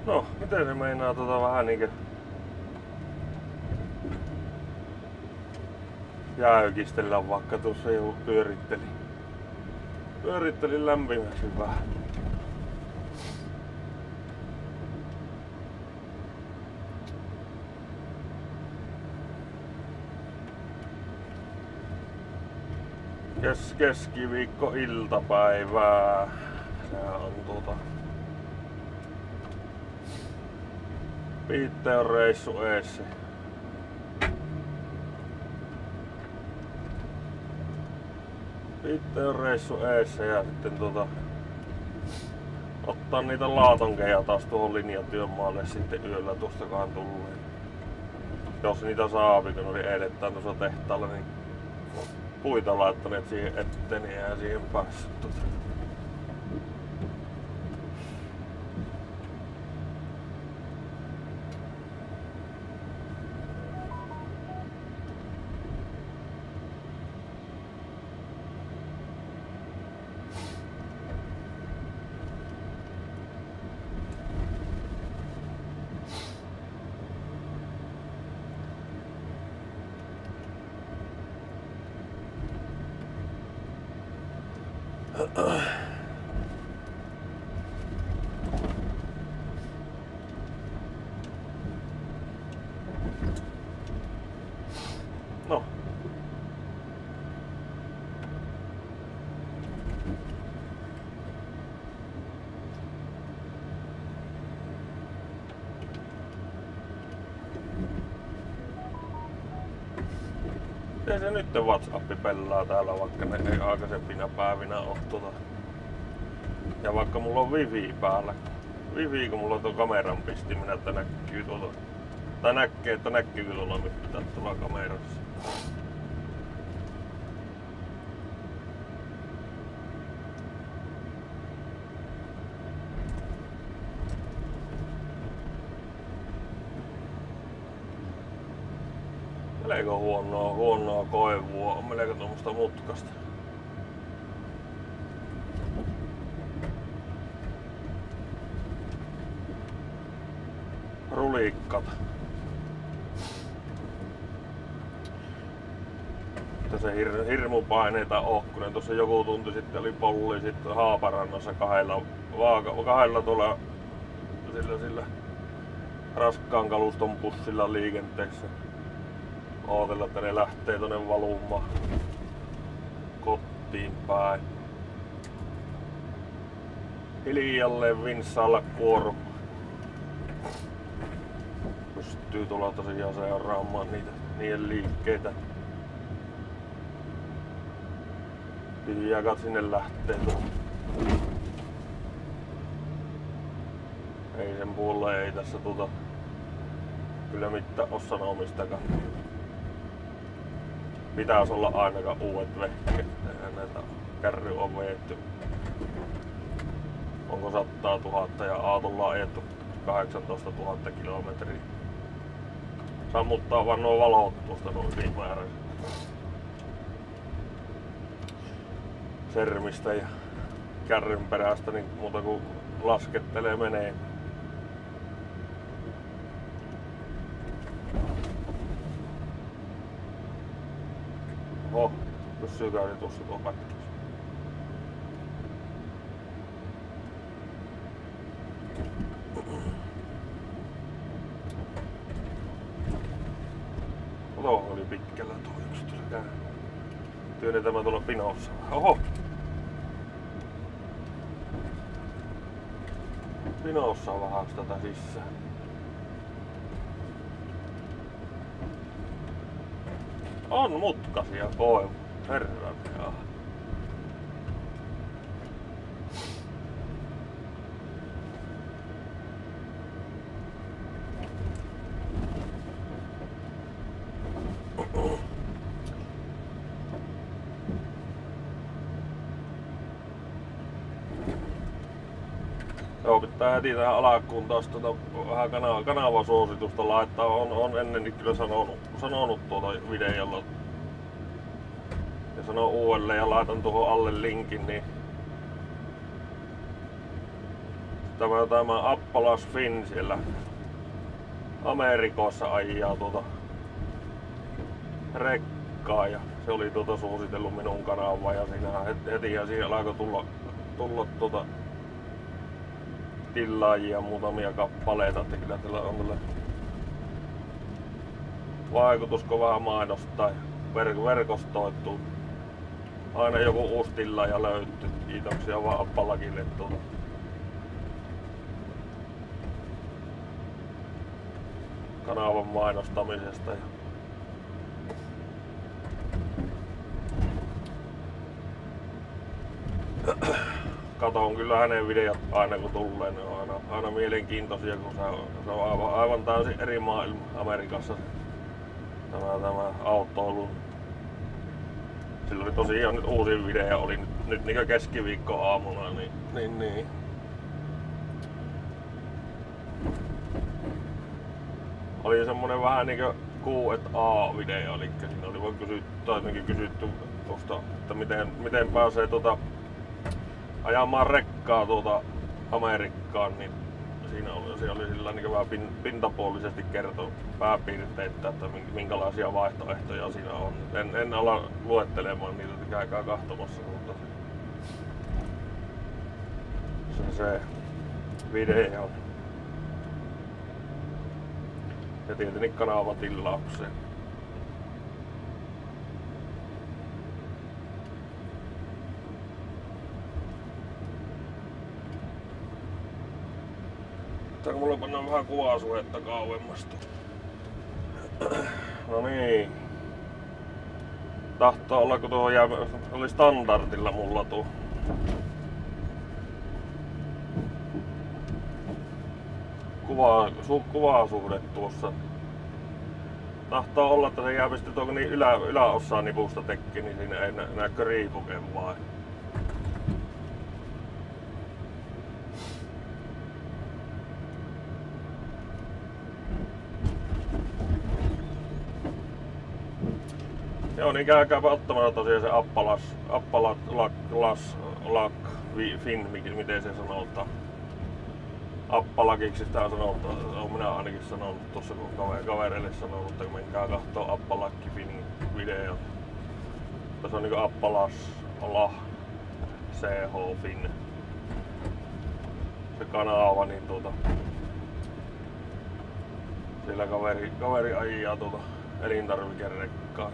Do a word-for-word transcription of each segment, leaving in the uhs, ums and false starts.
No, miten se meinaa tota vähän niinkö jäykistellä, vaikka tuossa jo pyöritteli. Pyörittelin lämpimäksi vähän. Kes keskiviikko iltapäivää. Sehän on tuota Piitteen reissu eessä. Piitteen reissu eessä ja sitten tuota ottaa niitä laatonkeja taas tuohon linjatyömaalle sitten yöllä tuostakaan tulleen. Jos niitä saapi, kun oli eilettään tuossa tehtaalla, niin puita laittaneet siihen eteen, niin eihän siihen päässyt. Tuota. No. Ei se nyt WhatsApp pelaa täällä, vaikka ne ei aikaisempina päivinä oo tuota. Ja vaikka mulla on wifi päällä. Wifi, kun mulla on tuon kameran pistiminen, että näkyy tuolla. Tai näkee, että näkyy tuolla mitään tuolla kamerassa. Melko huonoa, huonoa koivua, on melko tuommoista mutkasta. Rulikkata. Tässä hir hirmupaineita oo, kun tuossa joku tunti sitten oli polli sitten Haaparannassa kahdella, vaaka, kahdella tuolla sillä, sillä raskaan kaluston bussilla liikenteessä. Ootella, että ne lähtee tonne valumaan kotiin päin. Hiljalleen vinssaalla kuoru. Pystyy tuolla tosiaan seuraamaan niitä, niiden liikkeitä. Hiljakat sinne lähtee tuolla. Ei sen puolelle ei tässä tuota kyllä mitään oo sanomistakaan. Pitäis olla ainakaan uudet vehkeet. Eihän näitä kärry on veetty. Onko sataa tuhatta ja aatolla on ajettu kahdeksantoista tuhatta kilometriä. Sammuttaa vaan nuo valot tuosta noin ylimääräiset. Sermistä ja kärryn perästä niin muuta kuin laskettelee menee. Oho, pysyykää se tuossa tuo pätkässä. Tuo oli pitkällä tuo yksi tuossa käy. Työnnetään mä tuolla pinossa. Oho! Pinossa on vähän tätä sisään. On mutkasia koivu. Herran jaa. Joo, pitää heti tähän alkuun taas tuota vähän kanava, kanavasuositusta laittaa. On, on ennenkin kyllä sanonut, sanonut tuota videolla. Ja sanon uudelleen ja laitan tuohon alle linkin, niin tämä, tämä Appalas Finn siellä Amerikossa ajaa tuota rekkaa ja se oli tuota suositellut minun kanavaa ja siinä heti, heti ja siihen alkoi tulla, tulla tuota tilaajia muutamia kappaleita, että kyllä tällä on tällä vaikutus, kun vähän mainostaa ja ver- verkostoituu. Aina joku uusi tilaaja löytyy. Kiitoksia vaan Appalakille tuota. Kanavan mainostamisesta. Ja katon kyllä hänen videot aina kun tulee, ne on aina, aina mielenkiintoisia, kun se on, se on aivan, aivan täysin eri maailma Amerikassa tämä, tämä autoilu. Sillä oli tosiaan nyt uusi video, oli nyt, nyt niin keskiviikko aamuna, niin, niin, niin. Oli semmonen vähän niinkö Q and A-video, eli siinä oli vaan kysytty, kysytty tuosta, että miten, miten pääsee tuota ajamaan rekkaa tuota Amerikkaan, niin siinä oli, se oli sillä niin vähän pintapuolisesti kertoi pääpiirteitä, että minkälaisia vaihtoehtoja siinä on. En, en ala luettelemaan niitä, käykää katsomassa, mutta se, se video. Ja tietenkin kanavatilaukseen. Täällä mulla pannaan vähän kuvasuhetta kauemmasta. No niin. Tahtoo olla, kun tuo jää, oli standardilla mulla tuo. Kuva, su, kuvasuhde tuossa. Tahtoo olla, että se jää pistää tuonko niin ylä, yläosaan nipusta tekki, niin siinä ei nä, näkö riipuken vai. Joo, niin käykääpä ottamalla tosiaan se Appalas, Appalas, Lak, Las, Lak, Fin, miten se sanotaan. Appalakiksi sitä sanotaan, olen minä ainakin sanonut tuossa, kun kavereille sanonut, että menkää kahtoo Appalakki Finin video. Tässä on niinku Appalas, La, C H, Fin. Se kanava, niin tuota sillä kaveri, kaveri ajaa tuota elintarvikerekkaa.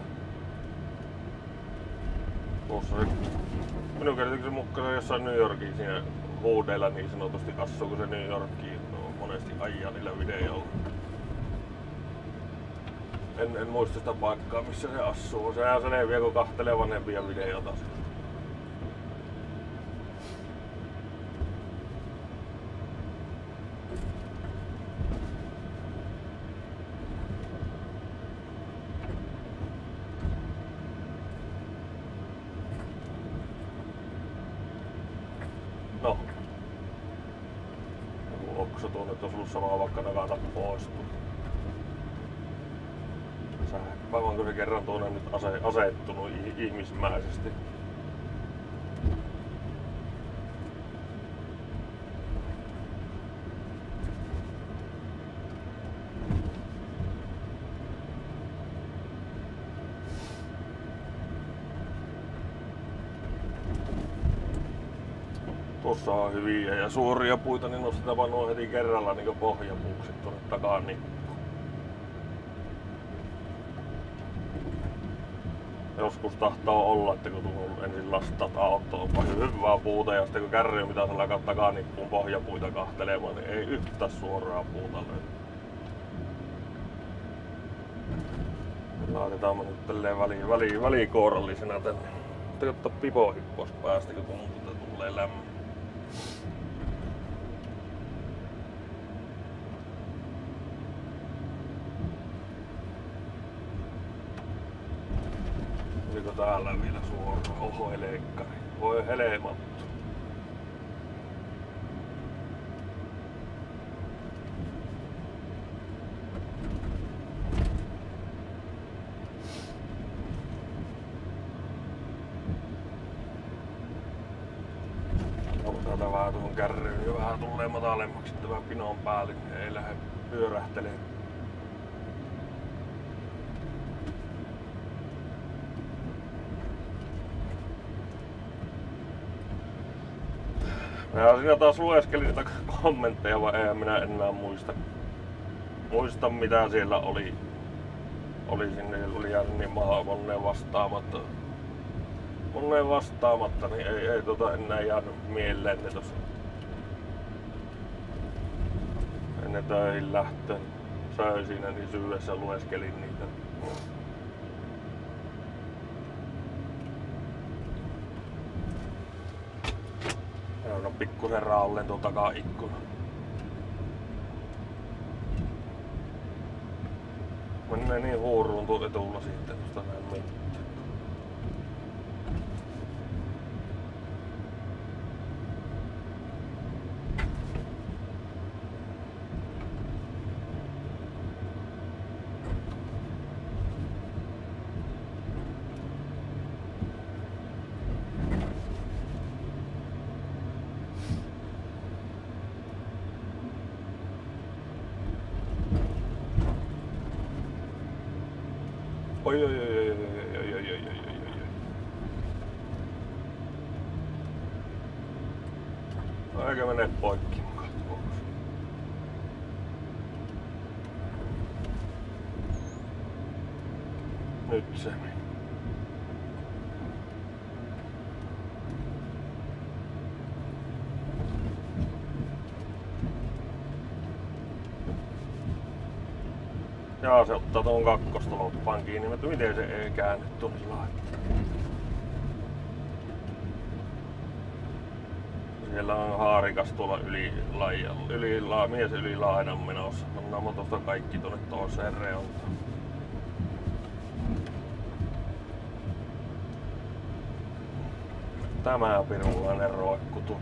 Tuossa se, minun käsityksen mukaan se jossain New Yorkin siinä huudeilla niin sanotusti asuu, kun se New Yorkiin no, monesti ajaa niillä videoilla. En, en muista sitä paikkaa, missä se asuu. Sehän selviää, kun kahtelee vanhempia videota. No. Joku oksa tuonne, että olisi ollut samaa vaikka nakata poistua. Aivan se kerran tuonne nyt ase, asettunut ihmismäisesti. Tuossa on hyviä ja suoria puita, niin nostetaan vaan nuo heti kerralla niin pohjapuuksi tuonne takaan. Niin joskus tahtoo olla, että kun tuun ensin lastat autoon, on paljon hyvää puuta ja sitten kun kärryy mitä sä alkaa takanippuun pohjapuita kahtelemaan, niin ei yhtä suoraa puuta löydy. Laitetaan mä nyt tälleen väli, väli, välikoorallisena tänne. Sitten ottaa pipoihin pois päästä, kun tuntuu, että tulee lämmö. Oliko täällä vielä suoraan? Oho, elekkkari. Voi helmattu. Onko täältä vähän nostaa tuon kärryyn ja vähän tulee matalemmaksi tämän pinon päälle, niin ei lähde pyörähtelemään. Mä siinä taas lueskelin niitä kommentteja, vaan eihän minä enää muista, muista mitä siellä oli. Oli sinne, oli jäänyt niin maha moneen vastaamatta. Moneen vastaamatta, niin ei, ei tota enää jäänyt mieleen ne tossa. Ennen töihin lähtöön. Söin siinä niin syydessä lueskelin niitä. No pikkusen raalleen tuon takaikkuna. Mennään niin huuruun tuon etulla sitten, tuosta näin mitään. Oi oi oi oi oi oi oi oi oi oi oi. Eikä mene poikki mukaan tuossa. Nyt se meni. Jaa, se ottaa tuon kakkosta loppaan kiinni, mutta miten se ei käänny tuonne laittaa? Siellä on haarikas tuolla yli laijalla, yli la, mies yli laidan menossa. Mennään tuosta kaikki tuonne toiseen reuntaan. Tämä pirulainen roikku tuo.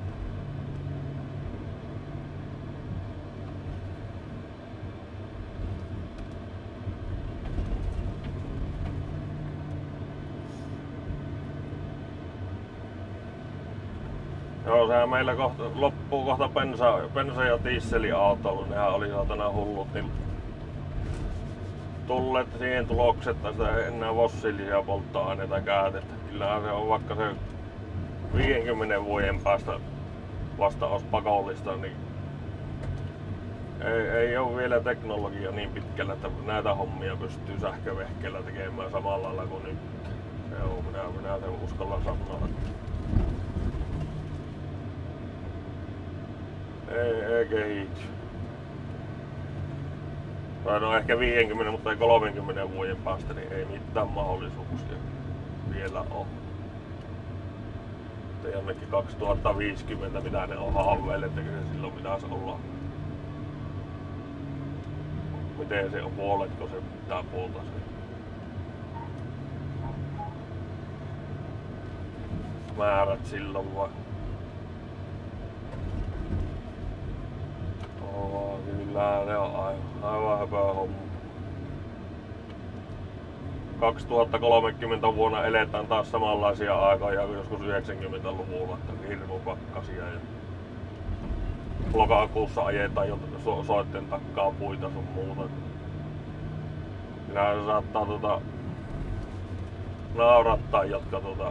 Joo, sehän meillä kohta, loppuu kohta bensa, bensa- ja dieseliautoilu. Nehän oli saatana hullut, niin tulleet siihen tulokseen, että ei enää fossiilisia polttoaineita käytetä. Kyllähän se on, vaikka se viidenkymmenen vuoden päästä vasta olisi pakollista, niin ei, ei ole vielä teknologia niin pitkällä, että näitä hommia pystyy sähkövehkeellä tekemään samalla lailla kuin nyt. Se on, minä, minä sen uskallan sanoa. Ei, ei kehity. Tai no ehkä viidenkymmenen, mutta ei kolmenkymmenen vuoden päästä, niin ei mitään mahdollisuuksia vielä ole. Että jonnekin kaksituhattaviisikymmentä, mitä ne on haaveille, että se silloin pitäisi olla. Miten se on, puoletko se pitää puolta se? Määrät silloin vai? Oh, kyllä ne on aivan, aivan höpö homma. kaksituhattakolmekymmentä vuonna eletään taas samanlaisia aikoja kuin joskus yhdeksänkymmentäluvulla, että hirmu pakkasia ja lokakuussa ajetaan jo so soitten takkaa puita sun muuta. Kyllä se saattaa tota naurattaa, jotka tota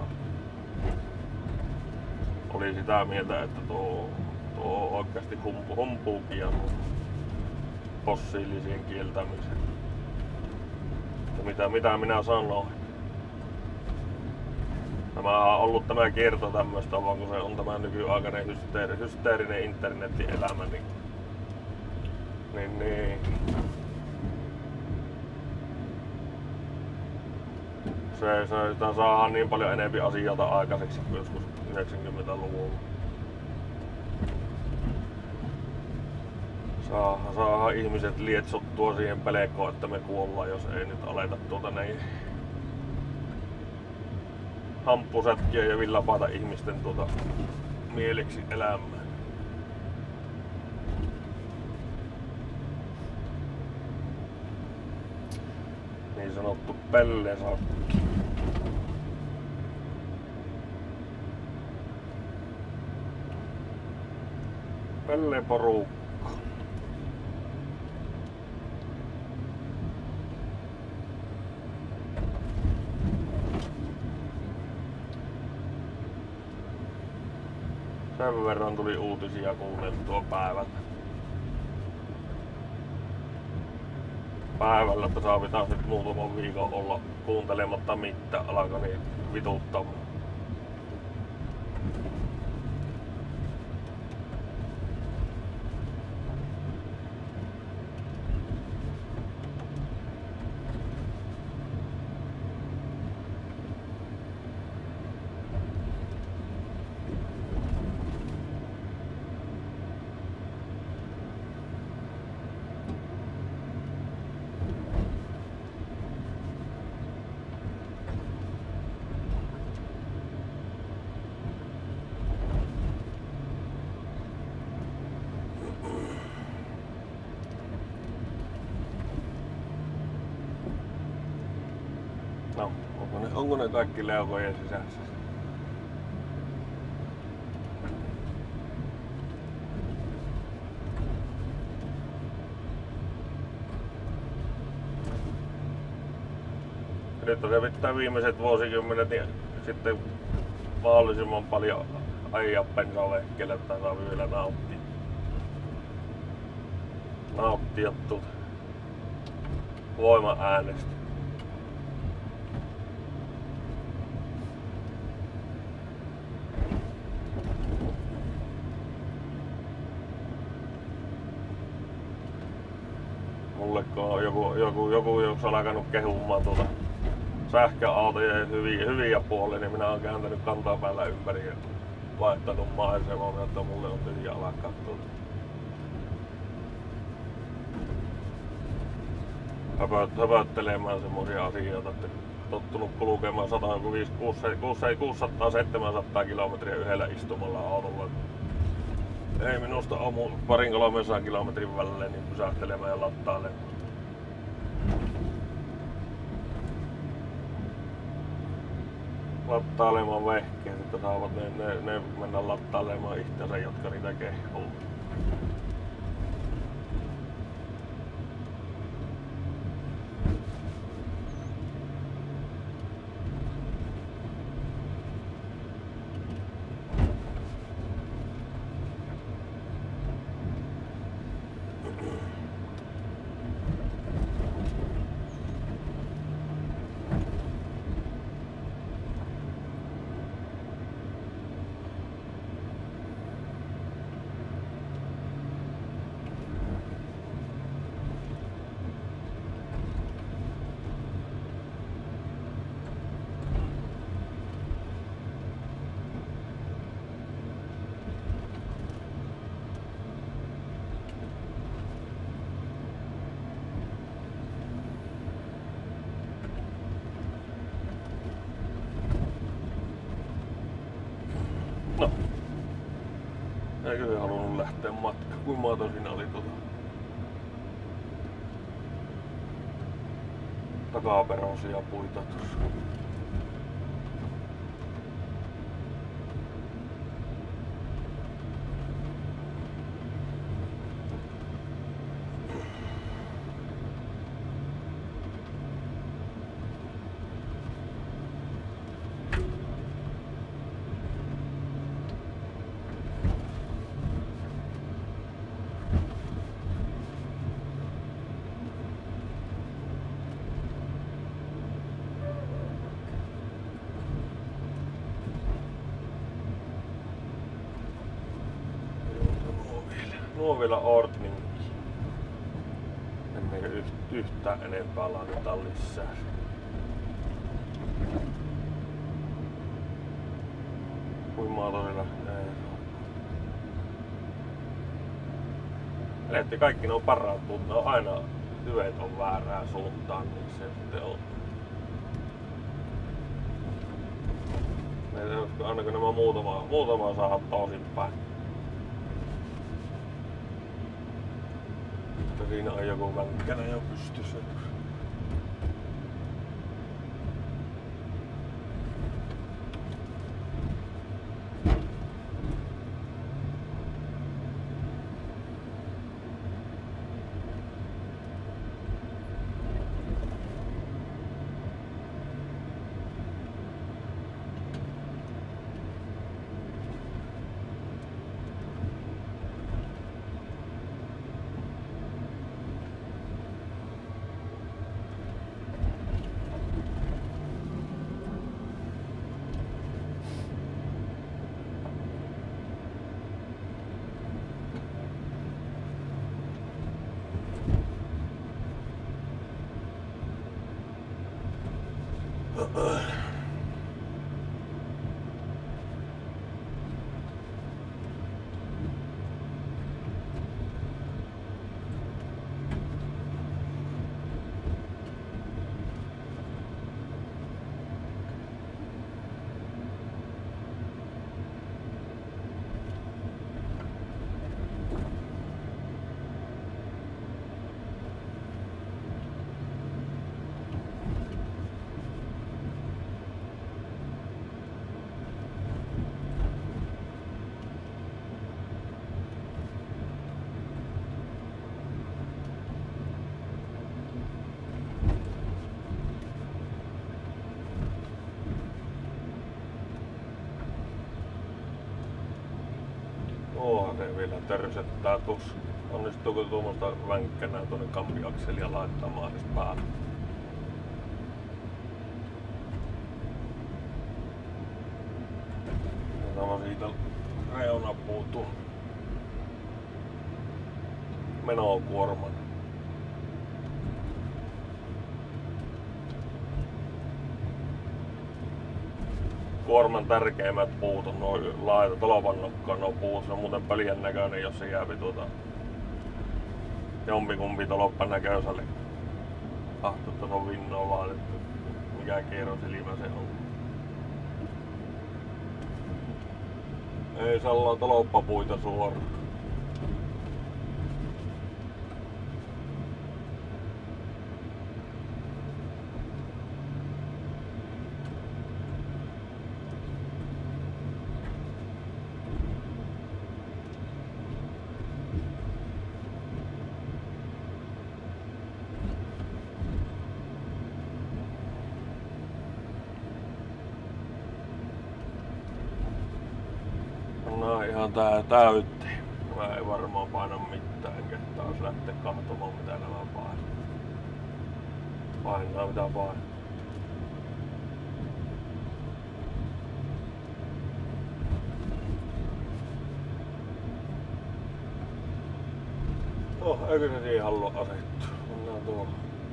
oli sitä mieltä, että tuo Tuo on oikeasti humpu, humpuukia fossiilisien kieltämisen. Mitä, mitä minä sanoin? Tämä on ollut tämä kierto tämmöistä, vaan kun se on tämä nykyaikainen hysteeri, hysteerinen internetin elämä, niin, niin, niin se, se sitä saadaan niin paljon enemmän asioita aikaiseksi kuin joskus yhdeksänkymmentäluvulla. Saadaan, saadaan ihmiset lietsottua siihen pelkoon, että me kuollaan, jos ei nyt aleta tuota näin hamppusätkiä ja villapata ihmisten tuota mieleksi elämään. Niin sanottu pellesakki. Pelle porukka. Sen verran tuli uutisia kuunneltua päivällä. Päivällä, että saa taas nyt muutaman viikon olla kuuntelematta mitään, alkaa niin vituttamaan. No, onko ne, onko ne kaikki leukojen sisässä? Nyt se pitää viimeiset vuosikymmenet niin sitten mahdollisimman paljon ajaa bensavehkeelle, että saa vielä nauttia. Nauttia tuota voiman äänestä. Mulleko on joku, joku, joku jos on alkanut kehumaan tuota sähköautojen hyviä, hyviä puolia, niin minä olen kääntänyt kantapäällä ympäri ja vaihtanut maisemaa, että mulle on tyhjä alkaa tuota höpöt, höpöttelemään semmosia asioita, että tottunut kulkemaan sata kuusisataa seitsemänsataa kilometriä yhdellä istumalla autolla. Ei minusta ole parin kolmesataa kilometrin välillä niin pysähtelemään ja lattailemaan. Lattailemaan vehkeet, että saavat ne, ne, ne mennä lattailemaan itseänsä, jotka niitä kehuu. No, eikö se halunnut lähteä matkaan, kuin maata siinä oli tuota takaperoisia puita tuossa. Nuo vielä ordninki. Emmekö yhtään enempää laiteta lisää. Kuin maatorilla ei. Eletti kaikki ne on parantuu, ne on aina hyveet on väärään suuntaan, niin se sitten on. Meitä olisiko aina kun nämä muutama, muutama saada toisinpäin. Siinä on joku vänkkänä jo pystyssä. Tuohan se vielä törsettää tuossa. Onnistuuko tuommoista vänkkänää tuonne kampiakselia laittamaan edes päälle? Tämä siitä reuna puutuu menokuorman. Kuorman tärkeimmät puut on noin laita tolopannokkaan nuo puut. Se on muuten pöljän näköinen, jos se jääpi tuota jompikumpi toloppan näköiselle. Ahtotta se on vinnoa vaan, että mikä kierrosilmä se on. Ei sallaa toloppapuita suoraan. No ihan tää täytti. Mä ei varmaan paina mitään, enkä taas lähteä katsomaan mitä nämä painaa. Painaa mitä painaa. Oh, eikö se siihen halua asettua? Mennään tuolla.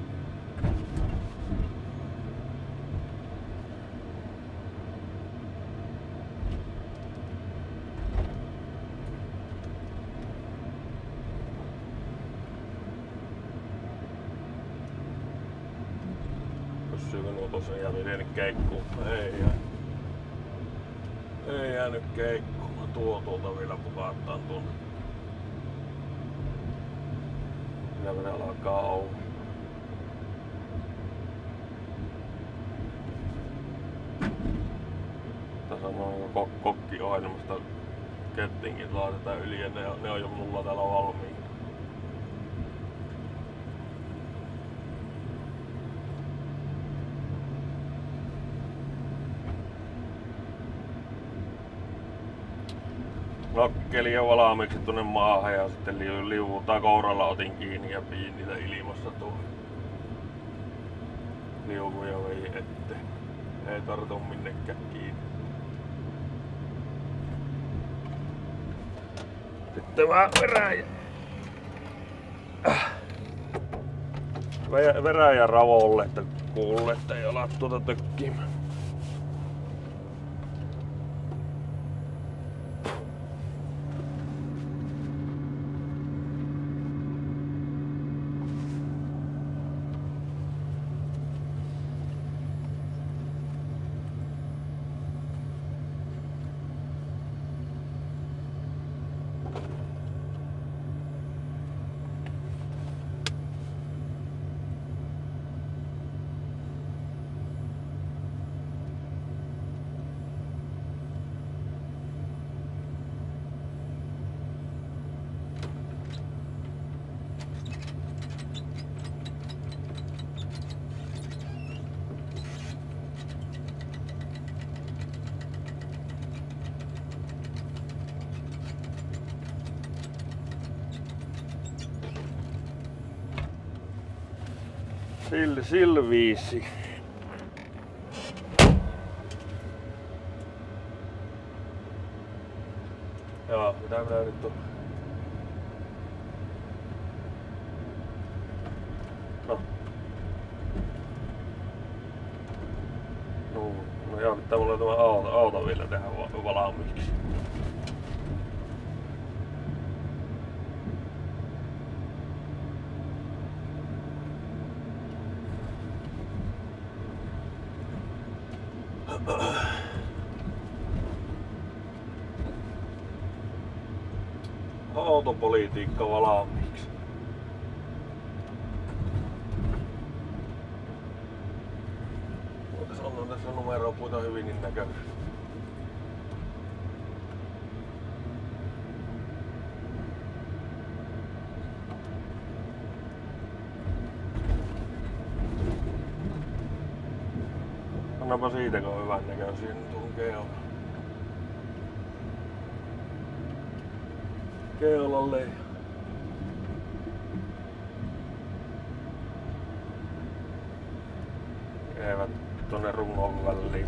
Pysyykö nuo tosiaan jäänyt jäänyt keikkuun? Ei jää. Ei jäänyt keikkuun. Mä tuo tuolta vielä pukattaan tuonne. Kyllä vielä alkaa auki. Tässä on noin kok kokkiohjelmasta kettingit laitetaan yli ja ne on, ne on jo mulla täällä valmiina. Nokkeli jo valmiiksi tuonne maahan ja sitten liu, liuutaan kouralla otin kiinni ja piin niitä ilmassa tuohon. Liukuja vei eteen. Ei tartu minnekään kiinni. Sitten vähän veräjä. Veräjä ravolle, että kuulee, että ei ala tuota tökkimään. Sillä, sillä viisi. Joo, mitä minä nyt on? No. No, no joo, pitää mulle tämä auto, auto vielä tehdä valmiiksi. Autopolitiikka valmiiksi. Tässä on tässä numeropuita hyvin niin näköinen. Annapa siitä, kun on hyvän näköisiä tunkee on. keulalle. Eivät tonne rungon väliin.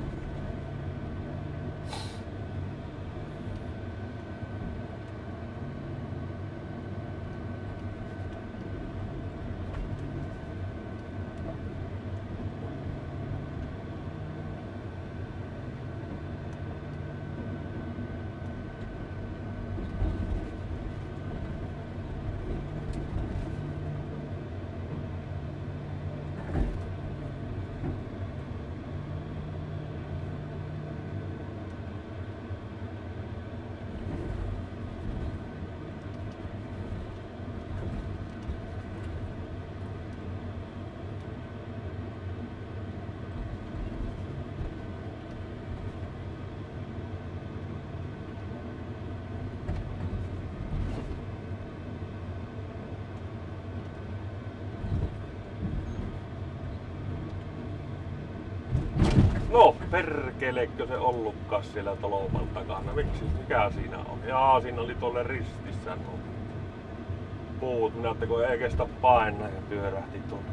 No, perkelekö se ollutkaan siellä tolpan takana? Miksi? Mikä siinä on? Jaa, siinä oli tuolle ristissä nuo puut. Minä ajattelin, kun ei kestä painaa ja pyörähti tuonne.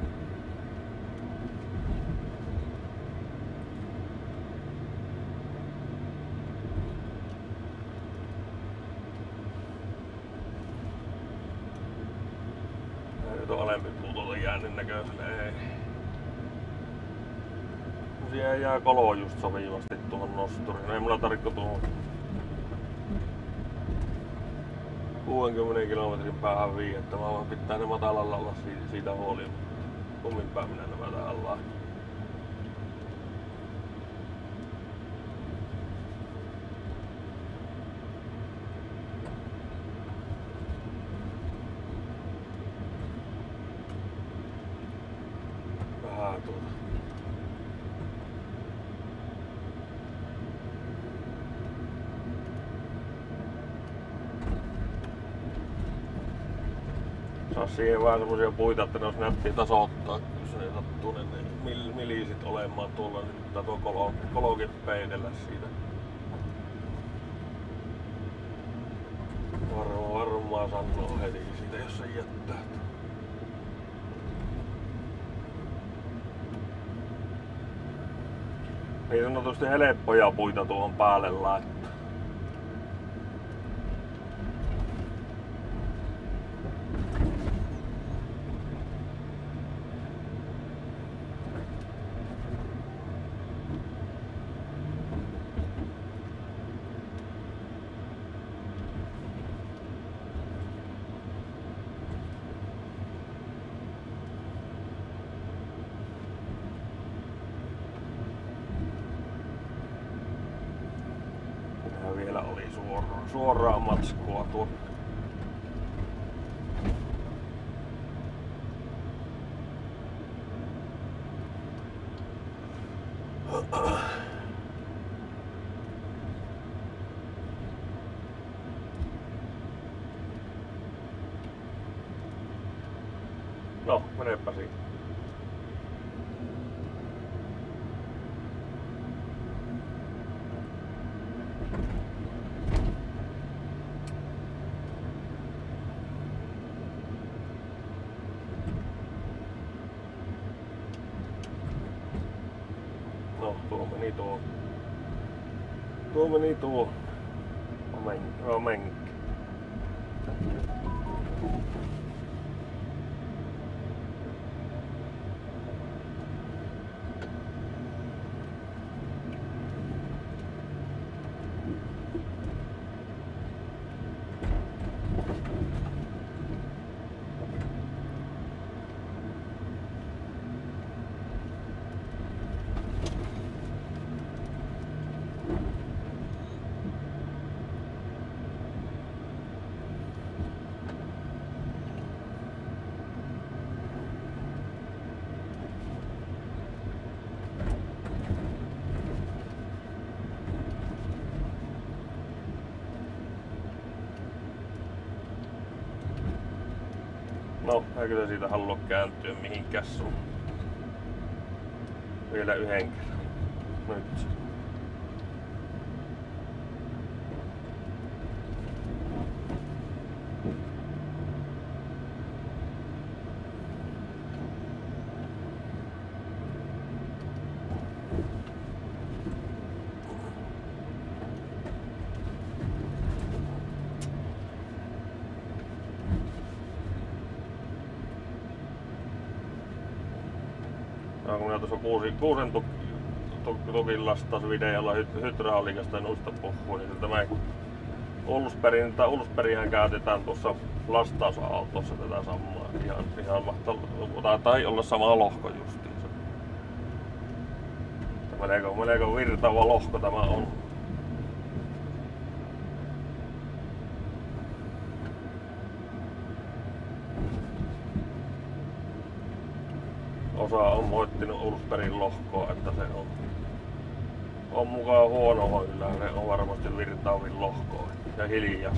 Nyt on alempi puu tuolta jäänyt näköiselle. Ei. Siellä jää kolo just sopivasti tuohon nosturiin. Ei mulla tarvitse tuohon kuudenkymmenen kilometrin päähän viiettä. Mä voin pitää ne matalalla olla siitä huolimatta. Kummin päin minä nämä tähän lain. Vähän tuota. Saas siihen vähän semmosia puita, että ne olisi näppiä tasoittaa, jos ne sattuu ne mil, milisit olemaan tuolla, niin pitää tuo kolo, kolokin peidellä siitä. Varmaan, varmaan sanoo heti siitä, jos se jättää. Niin sanotusti helppoja puita tuohon päälle laittaa. Vielä oli suoraan, suoraa matskua tuo. No, menepä siitä. No, tuo meni tuo. Tuo meni tuo. Omen. No, eikö se siitä halua kääntyä mihinkään sun? Vielä yhden kerran. Nyt. kun minä tuossa kuusi, kuusen tuk, tuk, tukin lastaus videolla hy, hydrauliikasta noista puhuin, niin tämä Ulsbergin, tai Ulsbergihän käytetään tuossa lastausautossa tätä samaa. Ihan, ihan mahtaa, tai olla sama lohko justiinsa. Melko, melko virtaava lohko tämä on. Osa on moittinut Ulsbergin lohkoa, että se on, on mukaan huono yllä. Se on varmasti virtaavin lohko ja hiljas.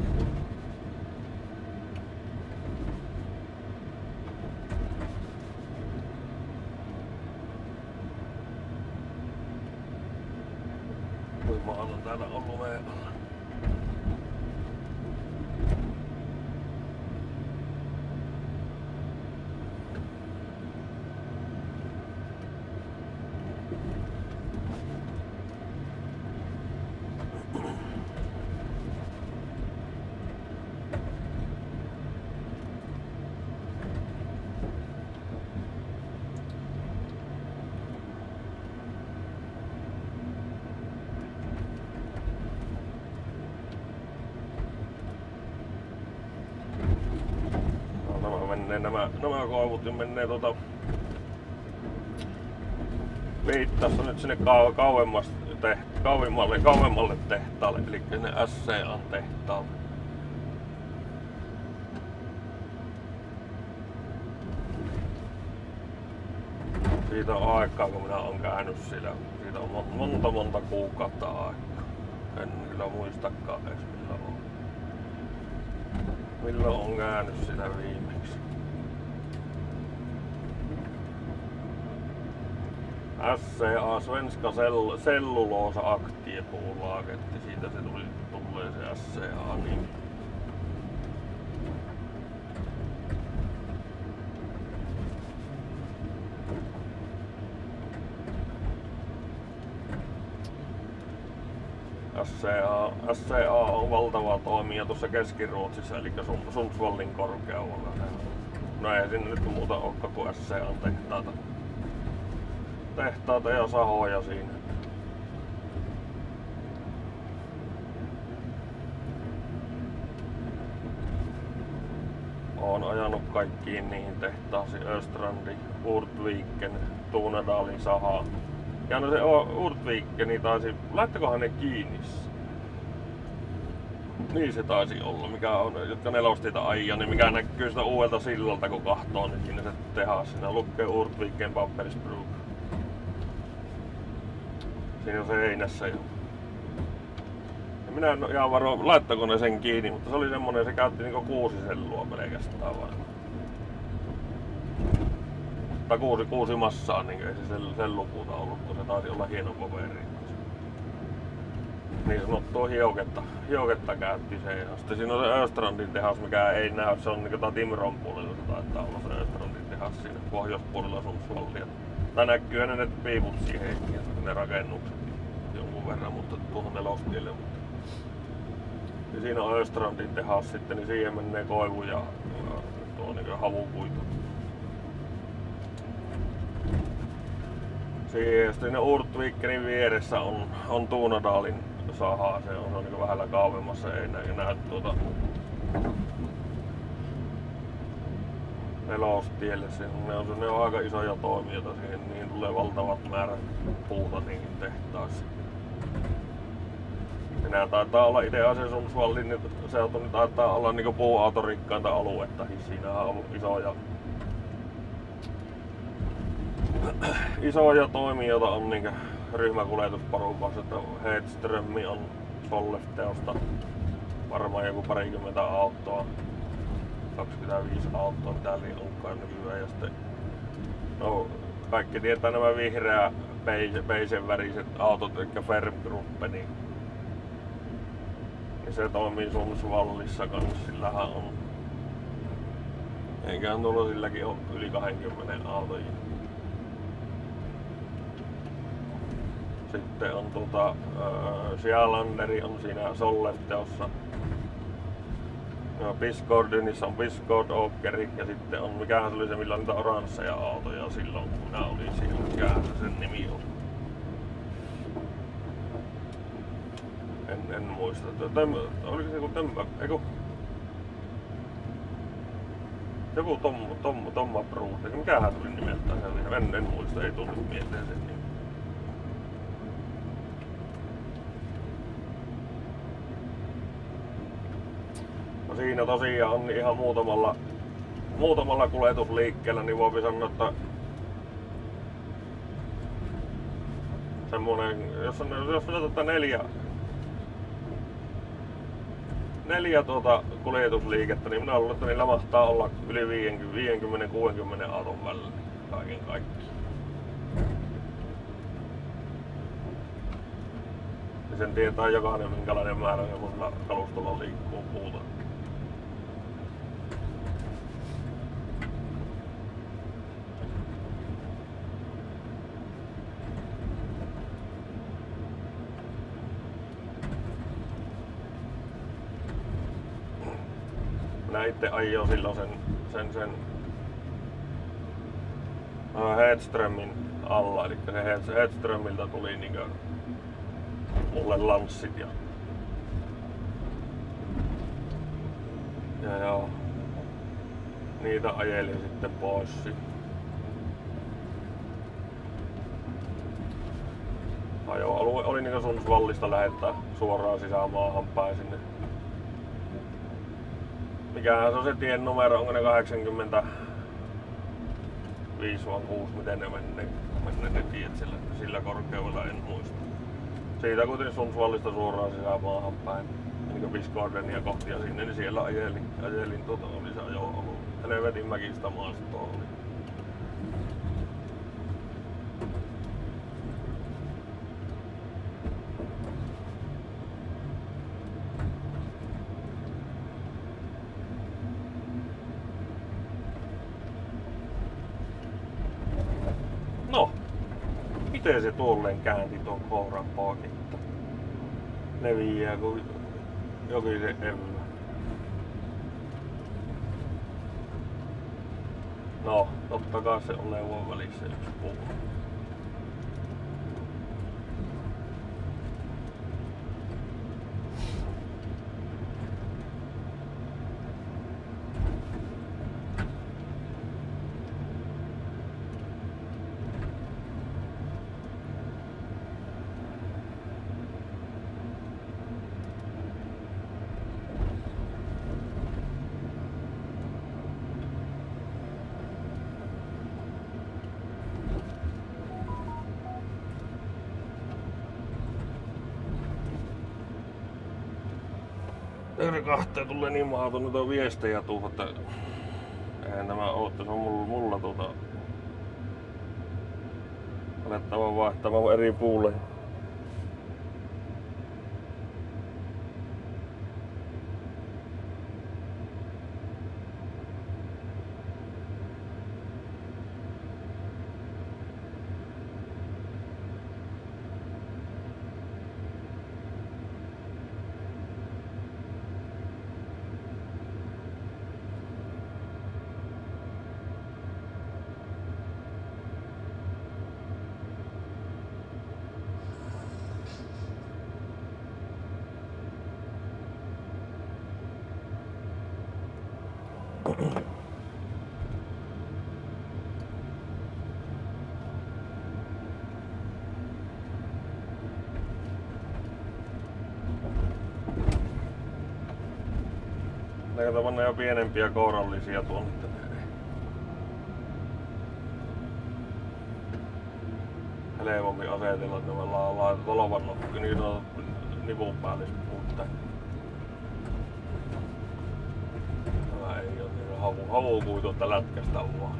Kuinka on täällä ollut meidän Nämä, nämä koivut niin menee tuota viittassa nyt sinne kau, kauemmas, te, kauemmalle, kauemmalle tehtaalle, eli sinne S C A tehtaalle. Siitä on aikaa, kun minä olen käynyt siellä. Siitä on monta monta kuukautta aikaa. En kyllä muistakaan edes milloin on. Milloin on käynyt sitä viimeksi. S C A, Svenska Cell, Cellulosa Aktiebolagetti, siitä se tuli, tulee se S C A nimi. S C A, S C A on valtava toimija tuossa Keski-Ruotsissa, eli Sundsvallin korkeudella. No ei sinne nyt muuta olekaan kuin S C A tehtaita. Tehtaita ja sahoja siinä. Oon ajanut kaikkiin niihin tehtaisiin. Östrandi, Urtviken, Tunedalin saha. Ja no se Urtvikeni taisi, laittakohan ne kiinni? Niin se taisi olla, mikä on, jotka nelostietä ajaa, niin mikä näkyy sitä uudelta sillalta kun kahtoo, niin siinä se tehas. Siinä lukee Urtviken Pappersbruk. Siinä on se heinässä jo. Ja minä en ihan varo, laittako ne sen kiinni, mutta se oli semmonen, se käytti niinku kuusi sellua pelkästään vaan. Tai kuusi, kuusi massaa, niin ei se sell, sellupuuta ollut, kun se taisi olla hieno poveri. Niin sanottua hioketta, hioketta käytti se. Ja sitten siinä on se Östrandin tehas, mikä ei näy, se on niinku Timron puolella, se taitaa olla se Östrandin tehas siinä pohjoispuolella Sundsvallia. Tai näkyy ne piiput siihen ja ne rakennukset jonkun verran, mutta tuohon nelostielle. Mutta. Ja siinä on Östrandin tehas sitten, niin siihen menee koivu ja, ja tuo niin havupuitu. Siihen sitten Urtvikenin vieressä on, on Tunedalin saha, se on, se on niin vähällä kauemmassa, ei näy, näy tuota nelostielle. Ne on, ne on aika isoja toimijoita, siihen, niihin tulee valtavat määrät puuta niihin tehtaisiin. Ja nää taitaa olla itse asiassa Sundsvallin, niin se taitaa olla niin puuautorikkainta aluetta, siinähän on isoja isoja toimijoita on niin ryhmäkuljetusporukassa, että Hedström on Sollefteosta varmaan joku parikymmentä autoa, kaksikymmentäviisi autoa mitä liian onkaan nykyään. Ja sitten, no, kaikki tietää nämä vihreä beisen väriset autot, eli Fermgruppe, niin, niin se toimii Sundsvallissa kanssa, sillähän on, eiköhän tuolla silläkin ole yli kaksikymmentä autoja. Sitten on tuota, Sjalanderi on siinä Sollefteossa. No, Biscordinissa on Biscord Åkeri ja sitten on, mikähän se oli se, millä on niitä oransseja autoja silloin kun minä olin siellä. Mikähän se sen nimi on? En, en muista. Tem, oliko se joku Temmä? Eiku? Joku Tommo, Tommo, Tomma Brood. Mikähän tuli nimeltään se? En, en muista, ei tullut mieleen sen nimi. No siinä tosiaan on ihan muutamalla, muutamalla kuljetusliikkeellä, niin voi sanoa, että semmonen, jos on, jos on tota neljä, neljä tuota kuljetusliikettä, niin minä luulen, että niillä mahtaa olla yli viisikymmentä kuusikymmentä auton välillä kaiken kaikkiaan. Ja sen tietää jokainen, minkälainen määrä semmoisella kalustolla liikkuu puuta. Minä itse ajoin silloin sen, sen, sen Hedströmin alla, eli se Hedströmiltä tuli niinkö mulle lanssit ja, ja joo, niitä ajelin sitten pois. Ajoalue oli niinkö Sundsvallista lähettää suoraan sisämaahan päin sinne. Mikähän se on se tien numero, onko ne kahdeksankymmentäviisi vai kuusi, miten ne menee, menee ne tiet sillä, sillä korkeudella, en muista. Siitä kuitenkin Sundsvallista suoraan sisämaahan päin, niin Biscordenia kohti ja sinne, niin siellä ajelin, ajelin tota, oli se ajo-alue. Helvetin mäkistä maastoa oli. No, miten se tuolleen käänti tuon kouran poikittain? Ne viiää kuin jokin se emmä. No, totta kai se on neuvon välissä yksi puu. Eri kahteen tulee niin mahdotonta viestejä tuohon, että eihän tämä oo, että se on mulla, mulla tuota alettava vaihtamaan eri puulle. Näitä panna jo pienempiä kourallisia tuonne. Helpompi asetella nämä laitat olevan nokki, niin on nipun päällyspuut. Tämä ei oo niin havu, havukuitu, että lätkästä vaan.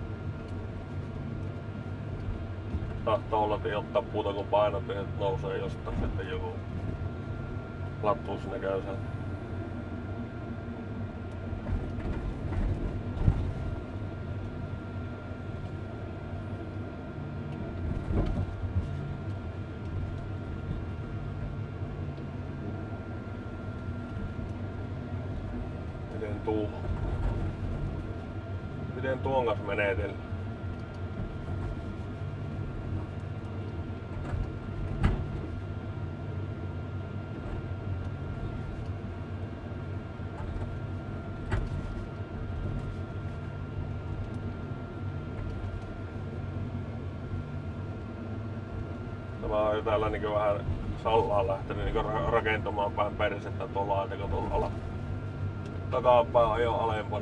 Tahtoo olla, että ei ottaa puuta kun painot, että nousee jostain sitten joku lattuus näköisen. Miten tuu? Miten tuon kanssa menetellä? Mä oon jo täällä niinku vähän Sallaan lähtenyt niinku rakentamaan päin persettä tuolla aina tuolla ala. Takapäin on jo alempana.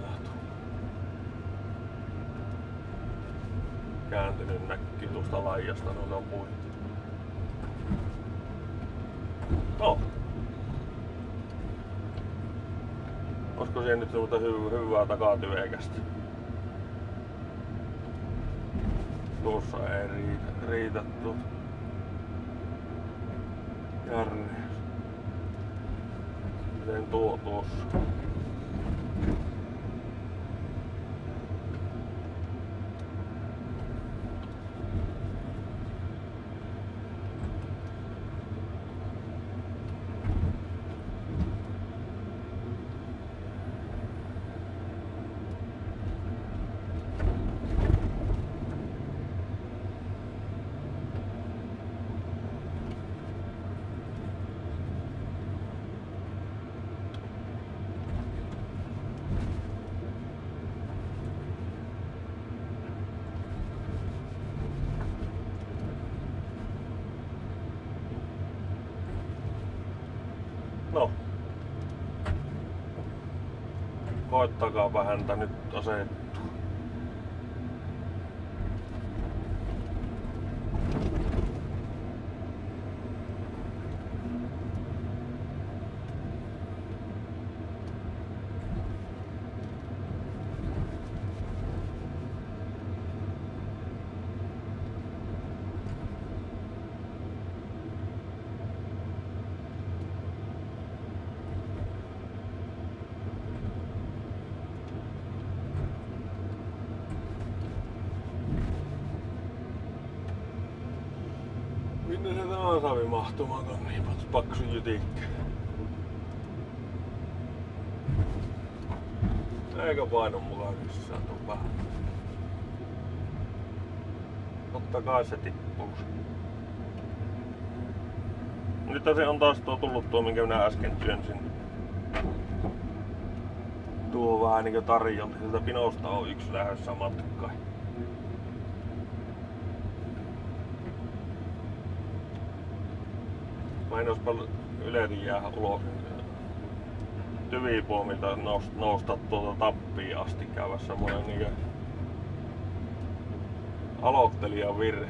Kääntynyt näkyy tuosta laijasta noita puita. No. Olisiko siihen nyt semmoista hy hyvää takatyvekästä? Tuossa ei riitä, riitä tuota. Järni. Miten tuo tuossa? No. Koittakaapa häntä nyt asettua. Minne se tämä savi mahtumaton niin paksu jytikkä? Eikä paino mukaan missään tuu vähän. Totta kai se tippuus. Nyt se on taas tuo tullut tuo, minkä minä äsken työnsin. Tuo vähän niinku tarjonta. Sieltä pinosta on yksi lähdössä matkaa. Mä en oispa yleensä jäädä ulos tyvipuomilta nousta tuota tappiin asti käydä semmonen niinkö aloittelijan virhe.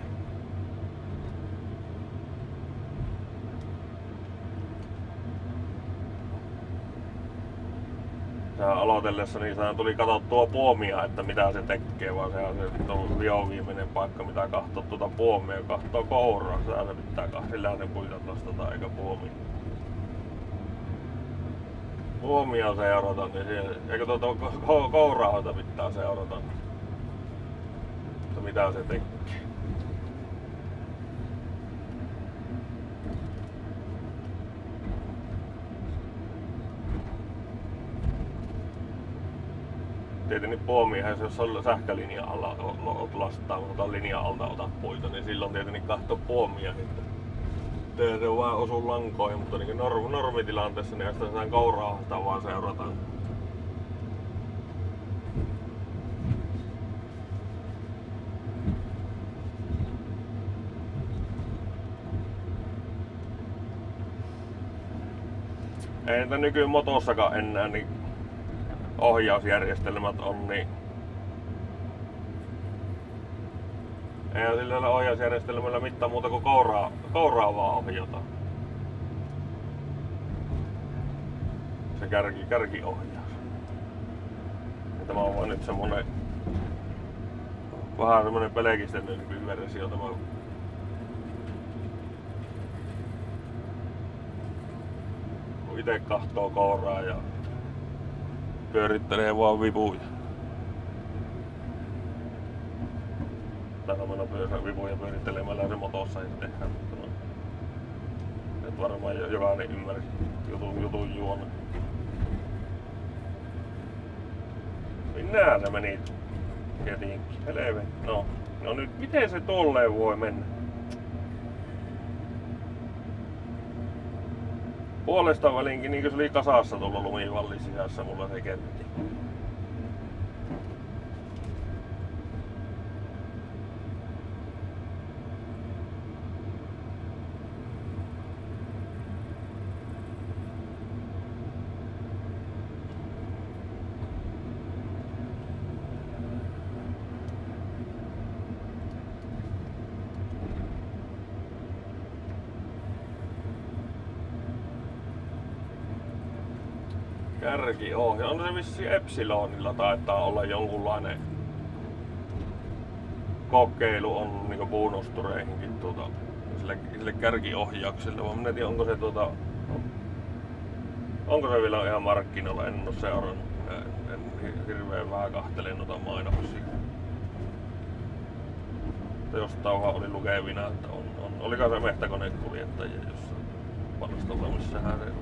Tää aloitellessa niin sehän tuli katsottua puomia, että mitä se tekee, vaan se on se ollut vihoviimeinen paikka mitä kahtoo tuota puomia, kahtoo kouraa, sehän se pitää kahdillaan ne puita nostata eikä puomia. Puomia seurata, niin siihen, eikö tuota kouraahoita pitää seurata, että mitä se tekee. Tietenkin puomiahan, jos on sähkölinjan alla lastaa, mutta linjan alta otat puita, niin silloin tietenkin kahto puomia sitten. Se on vaan osu lankoihin, mutta niin norm, normitilanteessa niin sitä kouraahtaa vaan seurataan. Ei niitä nykymotossakaan enää niin ohjausjärjestelmät on niin. Ei ole sillä ohjausjärjestelmällä mitään muuta kuin kouraa, kouraavaa ohjata. Se kärki, kärkiohjaus. Ja tämä on vaan nyt semmonen vähän semmonen pelkistetty versio tämä. Kun ite kahtoo kouraa ja pyörittelee vaan vipuja. Täällä mennä pyöriä vipuja pyörittelemällä se motossa ei tehdä, mutta no. Et varmaan jokainen ymmärsi jutun, jutun juonen. Minä se meni tietenkin. Helvetti. No. No nyt miten se tolleen voi mennä? Puolesta välinkin niin se oli kasassa tuolla lumivallin sisässä mulla se kentti. Kärkiohja. On se vissi Epsilonilla taitaa olla jonkunlainen kokeilu on niinku puunostureihinkin tuota, sille, sille kärkiohjaukselle. Vaan minä en tiedä onko se tuota, onko se vielä ihan markkinoilla, en oo seurannut. En, en hirveen vähän kahtelen noita mainoksia. Jostain oli lukevina, että on, on. Oliko se mehtäkonekuljettajia jossain palstalla, missähän se on.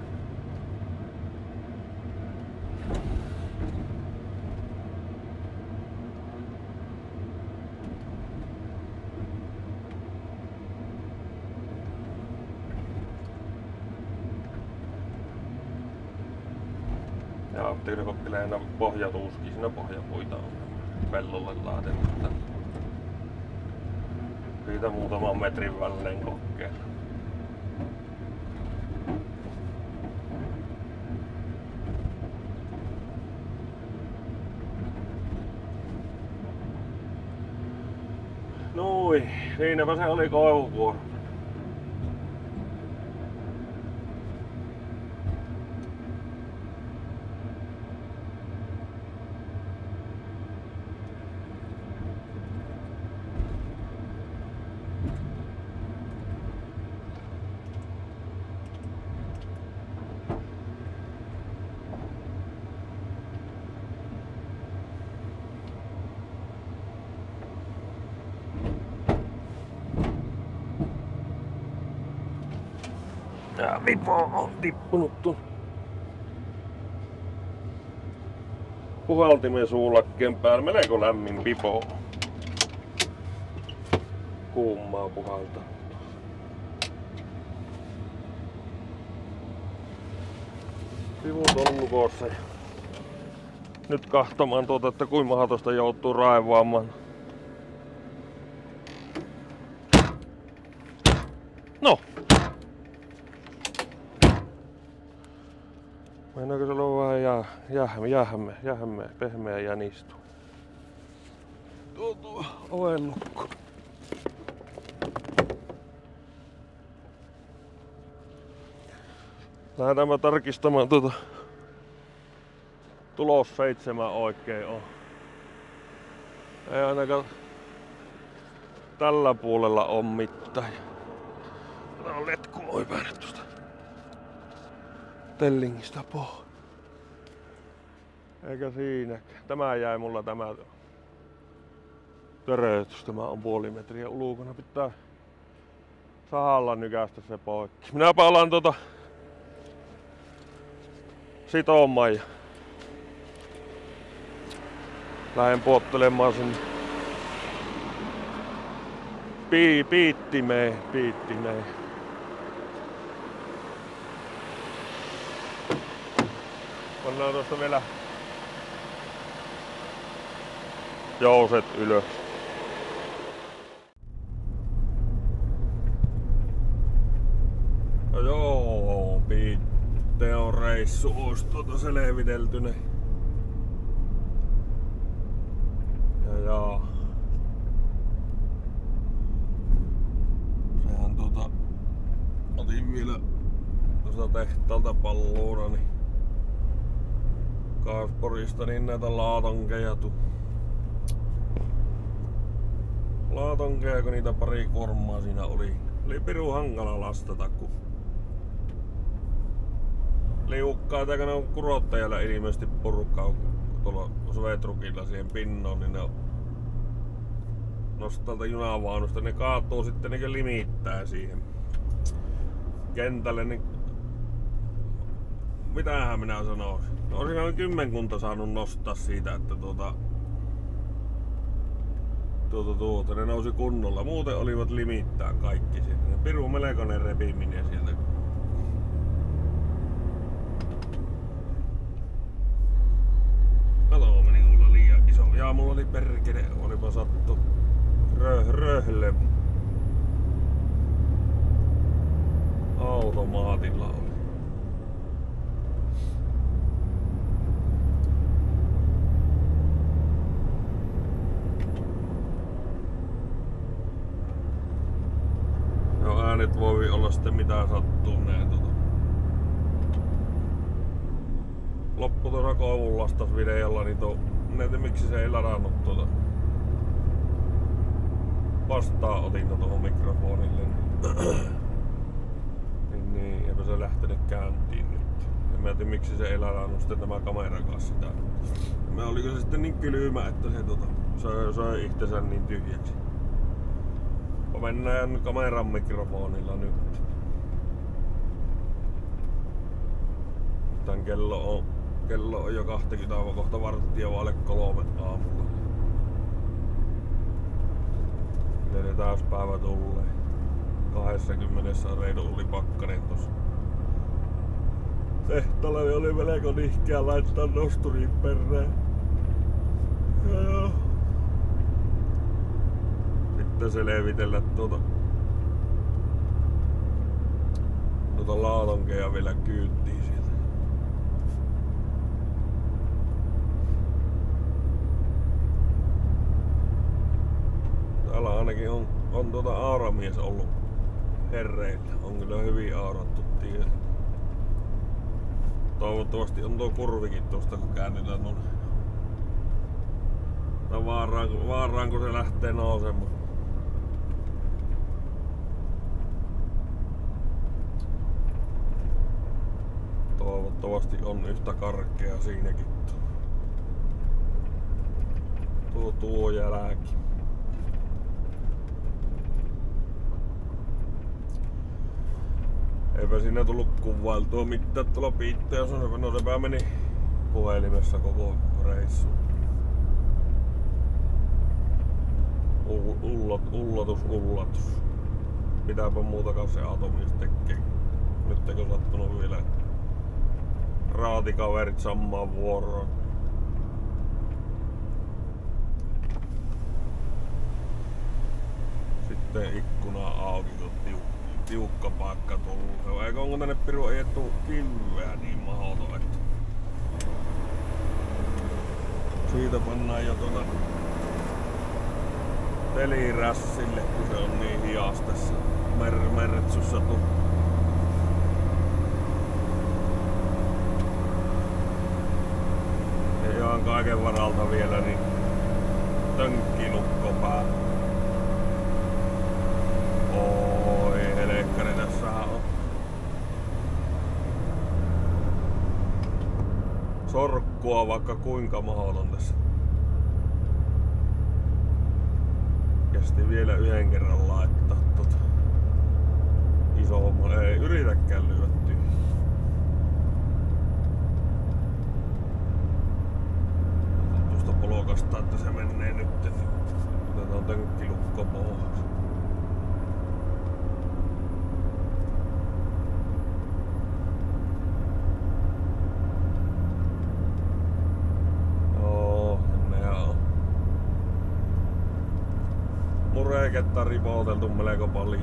Ja apteekin kokeilee aina pohjatuuski, siinä pohjapuita on pellolle laitettu. Siitä muutaman metrin välein kokeilla. Nui, siinäpä se oli koivukuoro. Ja pipo on tippunut tuon puhaltimen suulakkeen päällä. Melko lämmin pipo. Kuumaa puhaltaa. Sivut on lukossa. Nyt kahtomaan tuota, että kuinka mahdollista joutuu raivaamaan. No! Meinaako se olla vähän jää, jähme, jähme, jähme, pehmeä jänistu? Tuo tuo oven lukko. Lähdetään tarkistamaan tuota. Tulos seitsemän oikein on. Ei ainakaan tällä puolella on mitään. Tää on letku oipäinen tuosta tellingistä pois. Eikä siinäkään. Tämä jäi mulla tämä törötys. Tämä on puoli metriä ulkona. Pitää sahalla nykästä se poikki. Minä palaan tuota sitomaan ja lähden puottelemaan sen Pii, piittimeen, piittimeen. Pannaan tuosta vielä jouset ylös. No joo, Piitteon reissu ois tuota selviteltyne. Ja jaa. Sehän tuota otin vielä tuosta tehtaalta palluuna niin Kaasporista niin näitä laatonkeja tu. Laatonkeja, kun niitä pari kuormaa siinä oli. Oli pirun hankala lastata, kun liukkaita, kun ne on kurottajalla ilmeisesti purkaa tuolla Svetrukilla siihen pinnoon, niin ne nostaa tältä junavaunusta, ne kaatuu sitten niin limittää siihen kentälle, niin mitähän minä sanoisin. No, olisinhan kymmenkunta saanut nostaa siitä, että tuota, tuota, tuota, ne nousi kunnolla. Muuten olivat limittään kaikki sinne. Piru melkoinen repiminen sieltä. Kato, meni mulla liian iso. Jaa, mulla oli perkele, olipa sattu röh, röhle. Automaatilla oli. No äänet voi olla sitten mitä sattuu näin tota. Loppu tuossa koivun lastasvideolla, niin tuo, näitä miksi se ei ladannut tuota. Vastaan otin tuohon mikrofonille. Niin. Niin, niin, eipä se lähtenyt käyntiin nyt. En mä tiedä miksi se ei ladannut sitten tämä kamera kanssa sitä. Mä oliko se sitten niin kylmä, että se tota, söi, söi itsensä niin tyhjäksi. Mä mennään kameran mikrofonilla nyt. Tän kello on, kello on jo kaksikymmentä kohta varttia vaille kolme aamulla. Neljä täyspäivä tulee. kaksikymmentä reilu oli pakkanen tossa. Tehtaalle oli melko nihkeä laittaa nosturiin perään. Ja joo. Sitten selvitellä tuota tuota laatonkeja vielä kyyttiin sieltä. Täällä ainakin on, on tuota auramies ollut herreillä. On kyllä hyvin aurattu tie. Toivottavasti on tuo kurvikin tuosta kun käännytään tuonne. No vaaraan, vaaraan kun se lähtee nousemaan. Toivottavasti on yhtä karkea siinäkin. Tuo tuo jälki. Eipä siinä tullut kuvailtua mitään tuolla piitteessä, no sepä meni puhelimessa koko reissu. Ullat, ullatus, ullatus. Mitäpä muutakaan se automies tekee. Nyt eikö sattunut vielä raatikaverit samaan vuoroon. Sitten ikkuna auki, kun tiukka. Tiukka paikka tullut. Eikö onko tänne piru ajettu kiveä niin mahdoton, että siitä pannaan jo tuota telirässille, kun se on niin hias tässä mer mertsussa tu. Ja ihan kaiken varalta vielä niin tönkkinukko päällä. Oi helkkari, tässähän on sorkkua vaikka kuinka mahdoton tässä. Kesti vielä yhden kerran laittaa tota iso homma. Ei yritäkään lyödä tyhjää. Tuosta polokasta, että se menee nyt. Otetaan tönkkilukko pohjassa. Mureketta ripouteltu melko paljon.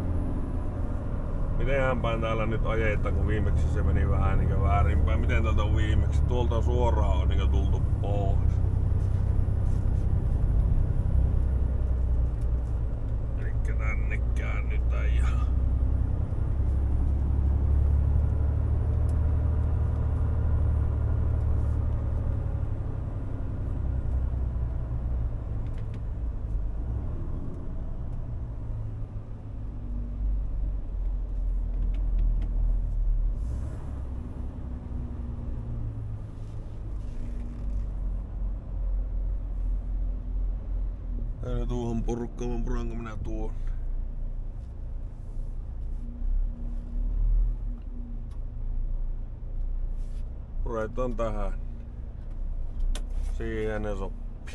Mitenhän päin täällä nyt ajetaan, kun viimeksi se meni vähän niin väärinpäin. Miten täältä on viimeksi? Tuolta suoraan on niin tultu pois. Elikkä tänne käännytään ja älä tuohon porukkaan, puranko minä tuon. Puretaan tähän. Siihen ne sopii.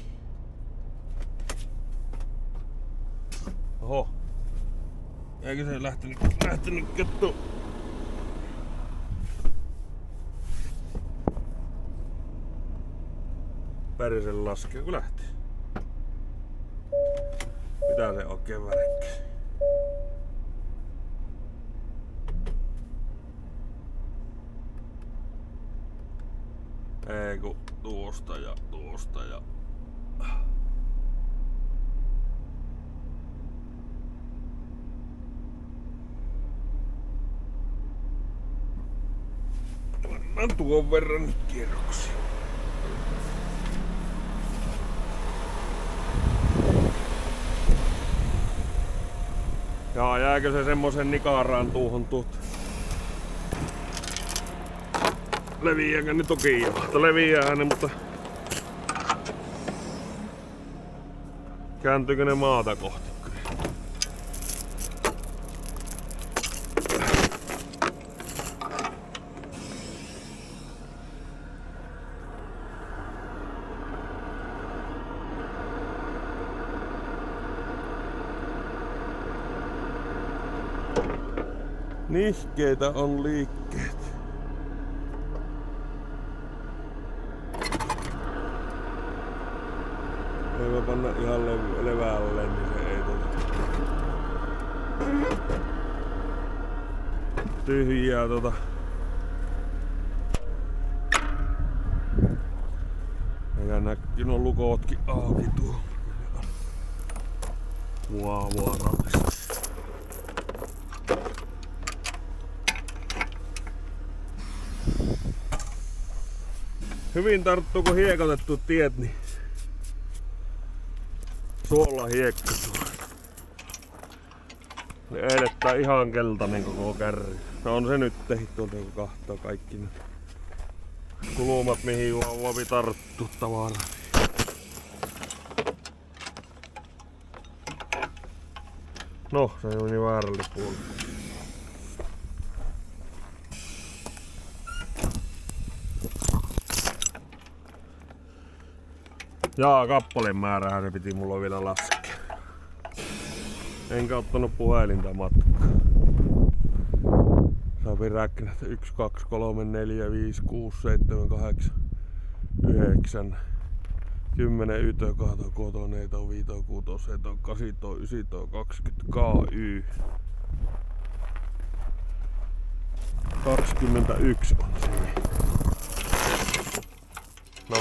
Oho. Eikö se lähtenyt, lähtenyt kettu? Perisen laskee kun lähti. Mitä se oikein värikkää? Ei kun tuosta ja tuosta ja... Annan tuon verran nyt kierroksia. Jaa, jääkö se semmosen nikaraan tuohon tuot? Leviääkö ne toki jo? Leviäähän ne, mutta... Kääntyykö ne maata kohti? Nihkeitä on liikkeet. Ei voi panna ihan lev levälle, niin se ei tule. Tyhjää tota. Eikä näkyy no lukotkin auki tuolla. Mua vuorallista. Hyvin tarttuu kun hiekotettu tiet, niin suolla hiekka tuo. Eilettää ihan keltainen koko kärry. No on se nyt tehty tuolta kun kahtoo kaikki ne kulmat mihin voi tarttua tavaraa. No se meni väärälle puolelle. Jaa, kappaleen määrähän se piti mulla vielä laskea. Enkä ottanut puhelinta matkaa. Saapi räknät yksi, kaksi, kolme, neljä, viisi, kuusi, seitsemän, kahdeksan, yhdeksän, kymmenen, yhdeksän, kaksitoista, kolmetoista, viisitoista, kuusitoista, seitsemäntoista, kahdeksantoista, yhdeksäntoista, kaksikymmentä, K Y. kaksikymmentäyksi on siinä. No.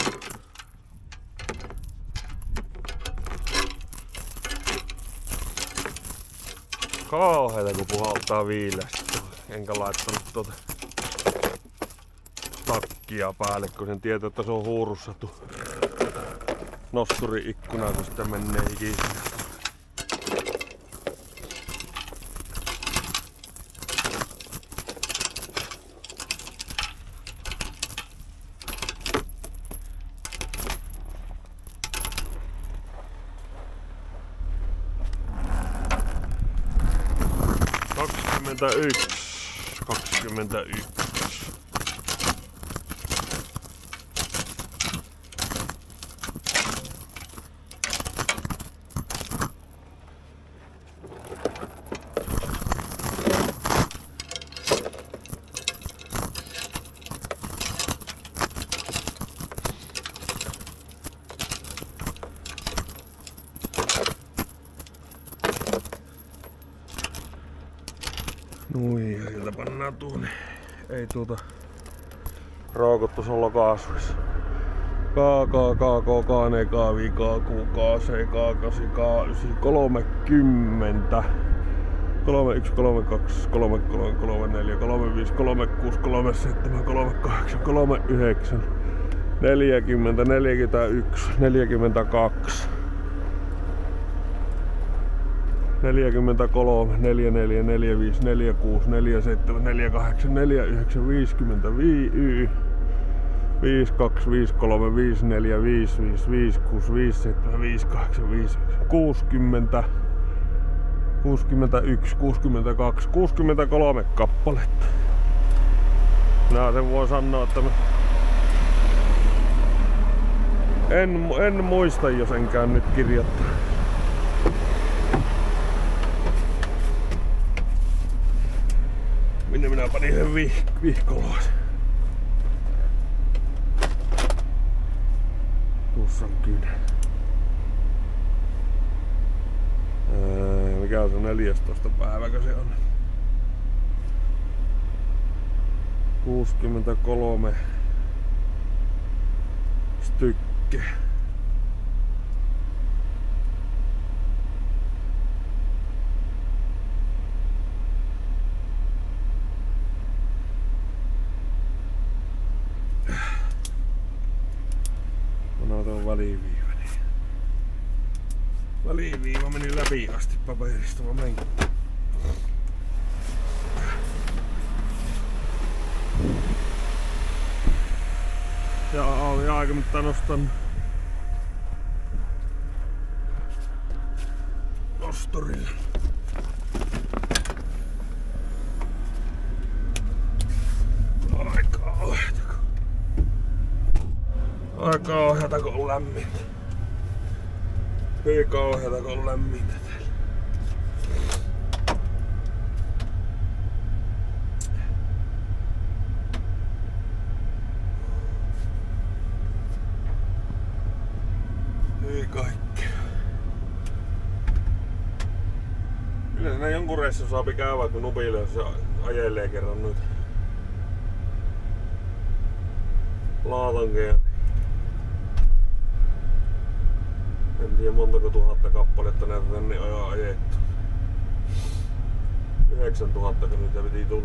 Kauheeta kun puhaltaa viileästi. Enkä laittanut tuota takkia päälle, kun sen tietää, että se on huurussattu nosturi ikkuna, kun sitten menee ikinä. kaksikymmentäyksi, kaksikymmentäyksi. Nui, ja sieltä pannaan tuonne. Ei tuota raakottu olla kaasuissa. K, K, K, K, K, N, K, V, K, Q, K, C, K, kahdeksan, K, yhdeksän, kolmekymmentä. kolme yksi, kolme kaksi, kolme kolme, kolme neljä, kolme viisi, kolme kuusi, kolme seitsemän, kolme kahdeksan, kolme yhdeksän, neljäkymmentä, neljäkymmentäyksi, neljäkymmentäkaksi. neljäkymmentäkolme, neljäkymmentäneljä, neljäkymmentäviisi, neljäkymmentäkuusi, neljäkymmentäseitsemän, neljäkymmentäkahdeksan, neljäkymmentäyhdeksän, viisikymmentäviisi, viisikymmentäkaksi, viisikymmentäkolme, viisikymmentäneljä, viisikymmentäviisi, viisikymmentäkuusi, viisikymmentäseitsemän, viisikymmentäkahdeksan, viisikymmentä, kuusikymmentä, kuusikymmentäyksi, kuusikymmentäkaksi, kuusikymmentäkolme kappaletta. Nää sen voi sanoa, että me En, en muista, jos enkään nyt kirjoittaa. Minne minä panin sen vih vihkoloon? Tuossa on kynä. Ää, mikä on se neljästoista päiväkö se on? kuusikymmentäkolme stykke. No tuo väliviiva. Väliviiva meni läpi asti paperista, mä menin. Ja oli aika mittaan nostan nosturilla. Aika ohjata, aika ohjata kun on lämmintä. Ei kauheeta kun on lämmintä täällä. Ei kaikkea. Kyllä siinä jonkun reissun saapi käydä, kun nupille jos se ajelee kerran noita laatankeja. En tiedä montako tuhatta kappaletta näitä tänne on ajettu. Yhdeksäntuhatta kun niitä piti tulla.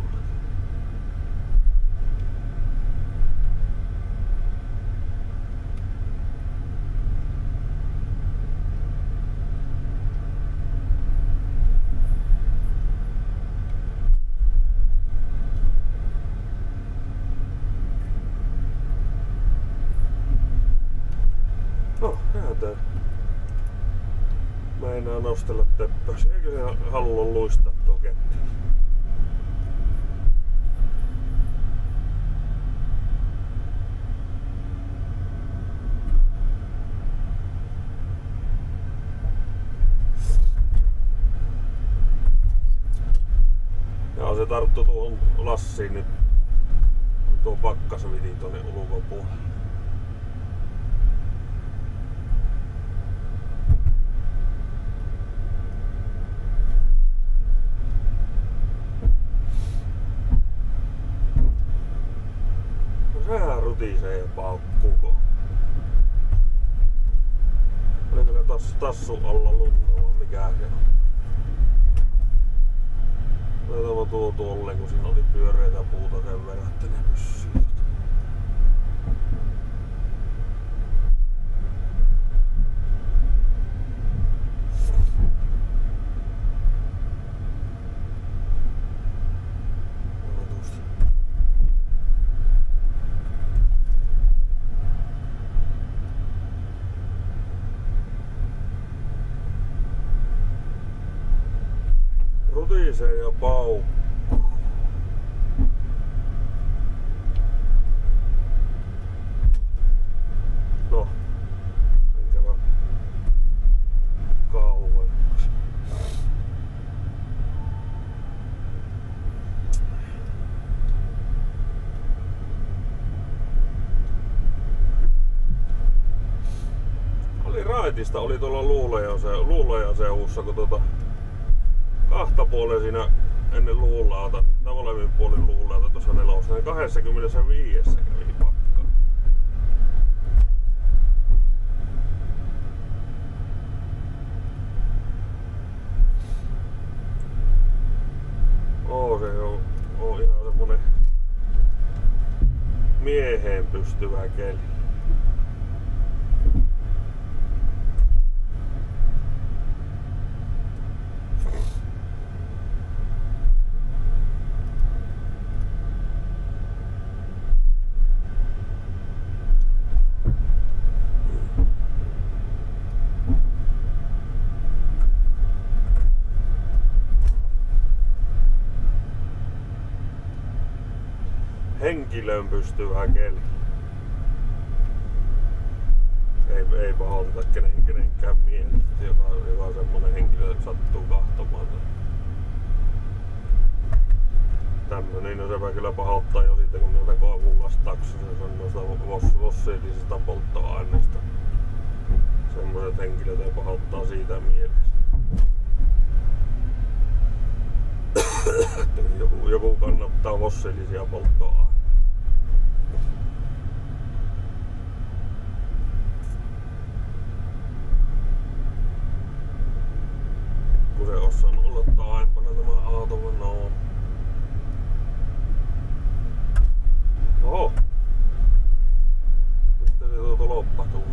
No, nähdään. Mä enää nostella teppäsi. Eikö se halua luistaa tuo ketti? Ja se tarttu tuohon lassiin nyt. Tuo pakkas viti tonne ulkopuolelle. Sehän rutisee ja paukkuuko. Oliko ne tass, tassu alla lunta vai mikä se on? Laitava tuo tuolle, kun siinä oli pyöreitä puuta sen verran, että ne pysyy. Rutisee ja paukku. No, enkä mä kauemmas. Oli raitista, oli tuolla Luulajan seudussa, kun tuota kahta puolen siinä ennen Luulaata, tai molemmin puolin Luulaata tuossa nelossa, niin kaksikymmentäviisi kävi pakka. Oo, se on, on ihan semmonen mieheen pystyvä keli. Henkilöön pystyvä keli. Ei, ei pahoiteta kenen, kenenkään mieltä, joka, joka semmonen henkilö sattuu kahtomaan. Tämmönen, niin no sepä kyllä pahoittaa jo siitä, kun noita koivulastauksessa sanoo sitä fossiilisesta polttoaineesta. Semmoiset henkilöt ei pahoittaa siitä mielessä. joku, joku kannattaa fossiilisia polttoaineita. Kun se ois saanut olla taimpana tämä auto, vaan no. Oho! Mistä se tuo toloppa tullut?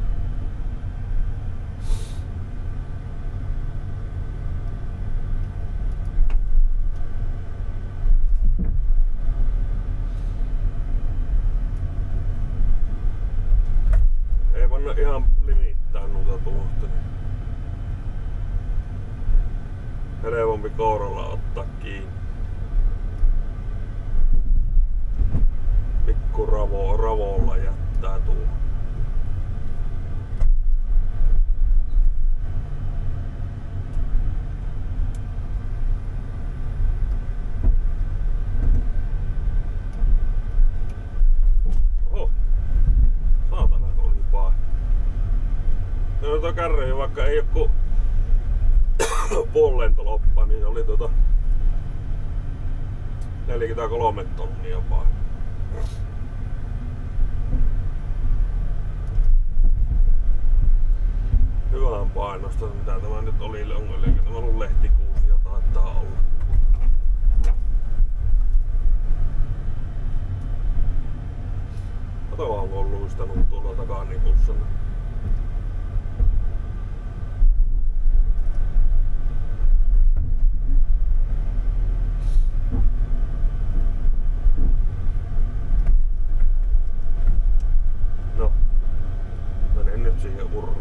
Ei panna ihan limittää noita tuosta. Helpompi kouralla ottaa kiinni. Pikku ravo, ravolla jättää tuo. Oho! Saatana kun oli pahe. Tuota kärryä, vaikka ei oo ku puolentoloppa, niin oli tuota neljäkymmentäkolme tonnia pahe. Hyvän painosta, mitä tämä nyt oli, eli tämä on lehtikuusia taitaa olla. Kato vaan kun on luistanut tuolla takanipussa. No, menen nyt siihen uraan.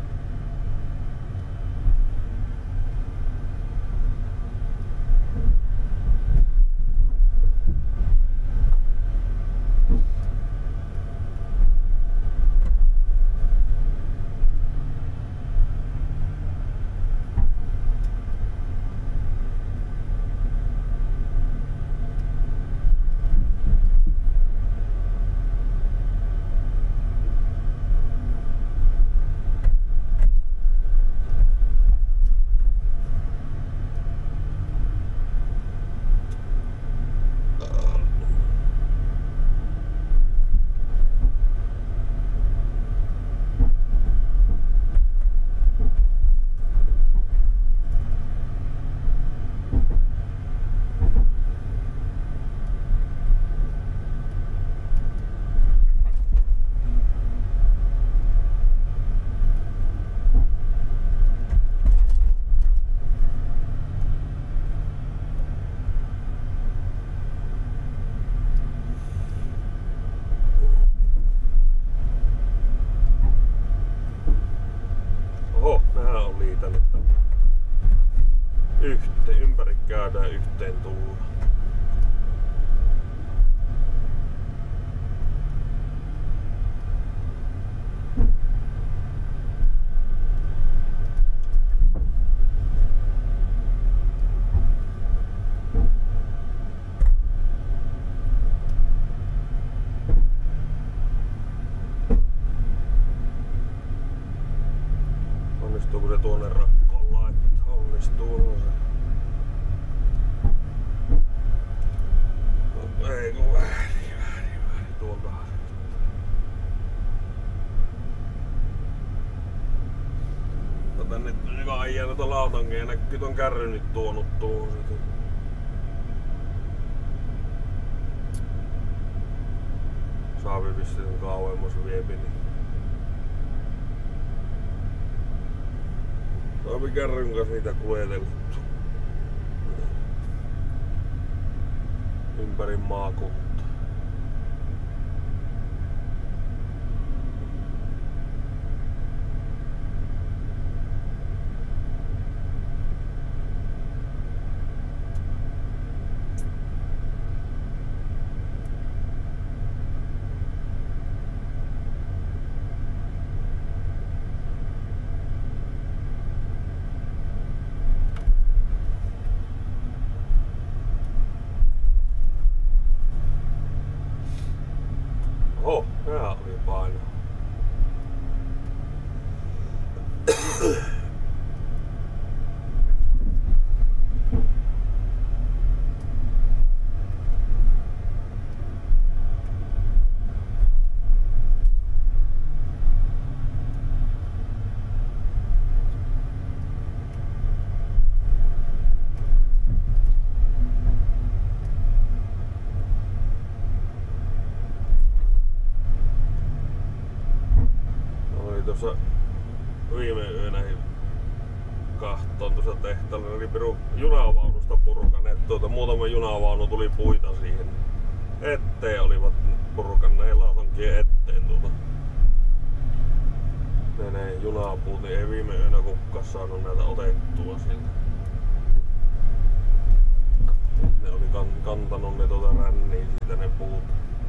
Yhteen, ympäri käydään yhteen tullaan. Onnistuuko se tuonne rakkoon laittaa? Onnistuu se. No, ei kun väärin, väärin, väärin tuolta. No tänne nyt aijaa noita lautankeja ja näkyy ton kärry nyt tuonut tuohon. Saavi vissiin kauemmas viepi, niin saavi kärryn kanssa niitä kuljeteltu ympäri maakuntaa. Oho, nää oli paino. Tuossa viime yönä kahtoon tuossa tehtaalla oli piru junavaunusta purkaneet. Tuota, muutama junavaunu tuli puita siihen eteen, olivat purkaneet laatonkien eteen tuota. Ne, ne junapuut, niin ei viime yönä kukaan saanut näitä otettua siltä. Ne oli kan, kantanut ne tuota ränniin siitä ne puut.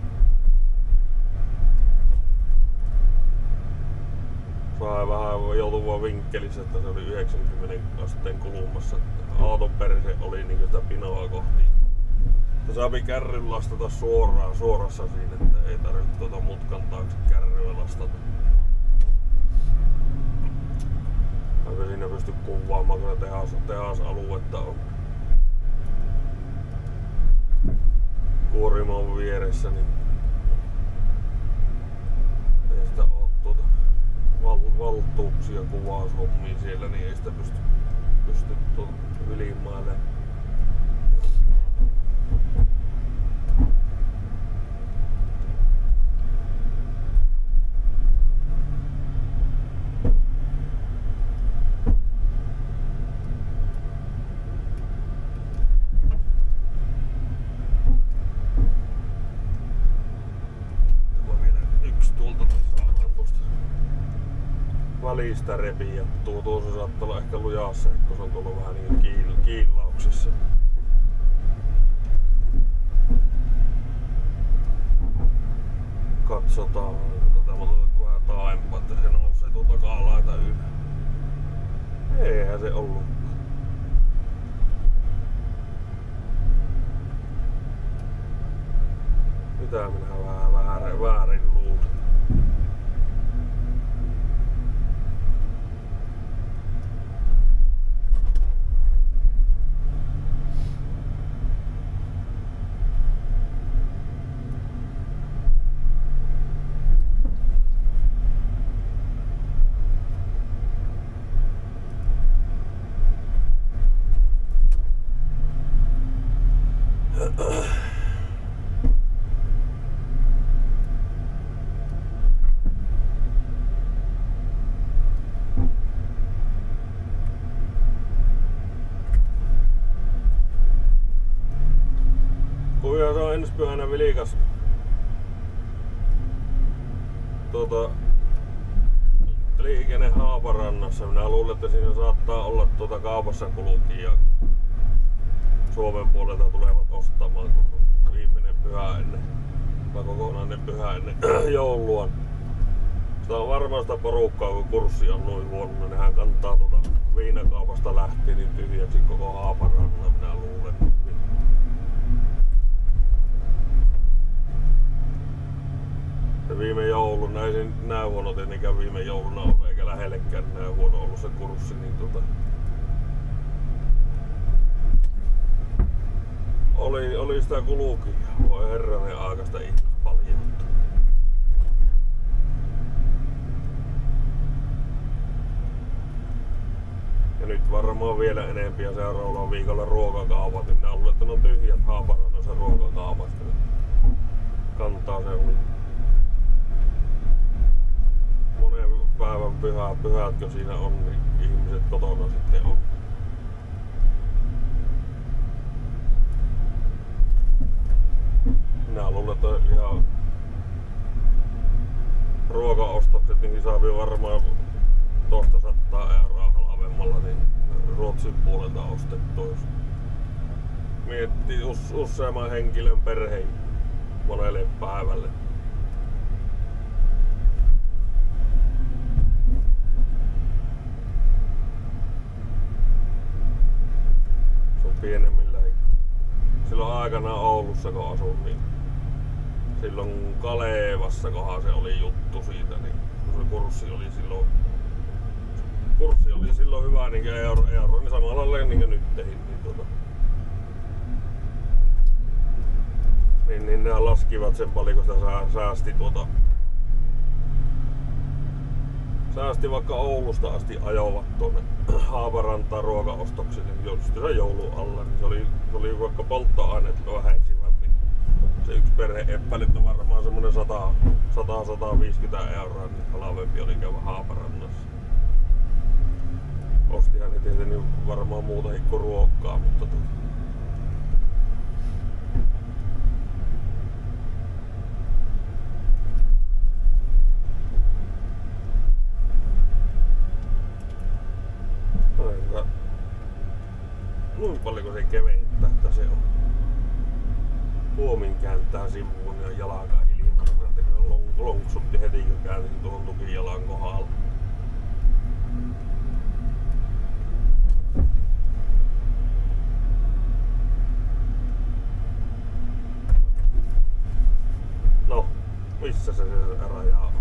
Sai vähän joutuva vinkkelissä, että se oli yhdeksänkymmentä asteen kulmassa. Auton perse oli niin sitä pinoa kohti. Saapi kärryn lastata suoraan suorassa siinä, että ei tarvitse tuota mutkan taakse kärryä lastata. Aika siinä pysty kuvaamaan, kun tehas, tehasaluetta on. Kuorima vieressä, niin ei sitä oo tuota val, valtuuksia kuvaushommia siellä, niin ei sitä pysty, pysty tuota ylimailemaan. Välistä repii ja tuo tuossa saattaa olla ehkä lujassa, kun se on tullut vähän niin kiil, kiillauksissa. Katsotaan, tätä mä otan vähän taaempaa, että se nousee tuon takalaita yli. Eihän se ollut. Mitä minä vähän väärin, väärin luulin. Kuinka se on ensi pyhänä vilkas tuota, liikenne Haaparannassa. Minä luulen, että siinä saattaa olla tuota kaupassa kulkija Suomen puolelta tulevat ostamaan viimeinen pyhä ennen, tai kokonainen pyhä ennen joulua. Sitä on varmaan sitä porukkaa, kun kurssi on noin huono, niin nehän kantaa tuota viinakaupasta lähtien niin tyhjäksi koko Haaparannan, minä luulen. Ja viime jouluna, ei se näin huono tietenkään viime jouluna ollut, eikä lähellekään näin huono ollut se kurssi, niin tota, oli, oli sitä kulukijaa. Voi herranen aikaista ihmispaljoutta. Ja nyt varmaan vielä enempiä seuraavalla viikolla ruokakaupat, niin minä luulen, että ne on tyhjät Haaparannassa ruokakaupat. Kantaa se oli. Monen päivän pyhä, pyhätkö siinä on, niin ihmiset kotona sitten on. Minä luulen, että ihan ruokaostokset niin saapi varmaan toista sataa euroa halvemmalla niin Ruotsin puolelta ostettu. Jos miettii us, useamman henkilön perheen monelle päivälle. Se on pienemmillä. Silloin aikana Oulussa kun asun, niin silloin Kalevassa kohan se oli juttu siitä, niin kun se kurssi oli silloin kurssi oli silloin hyvä niin euro, euro niin samalla lailla niin kuin nyt tehin, niin, tuota, niin, niin ne laskivat sen paljon, kun sitä säästi tuota säästi vaikka Oulusta asti ajoivat tuonne Haaparantaan ruokaostoksille just sen joulun alla, niin se oli, se oli vaikka polttoaineet vähensivät, niin se yksi perhe-eppälit on varmaan semmonen sata sata viisikymmentä euroa, niin halvempi oli käydä Haaparannassa. Ostihan ne tietenkin varmaan muuta kuin ruokkaa, mutta tuota. Noin paljon se keventää, että se on puomin kääntää sivuun ja jalaka ilman, että se lonksutti heti kun käänsin tuohon tukijalan kohdalla. No, missä se se raja on?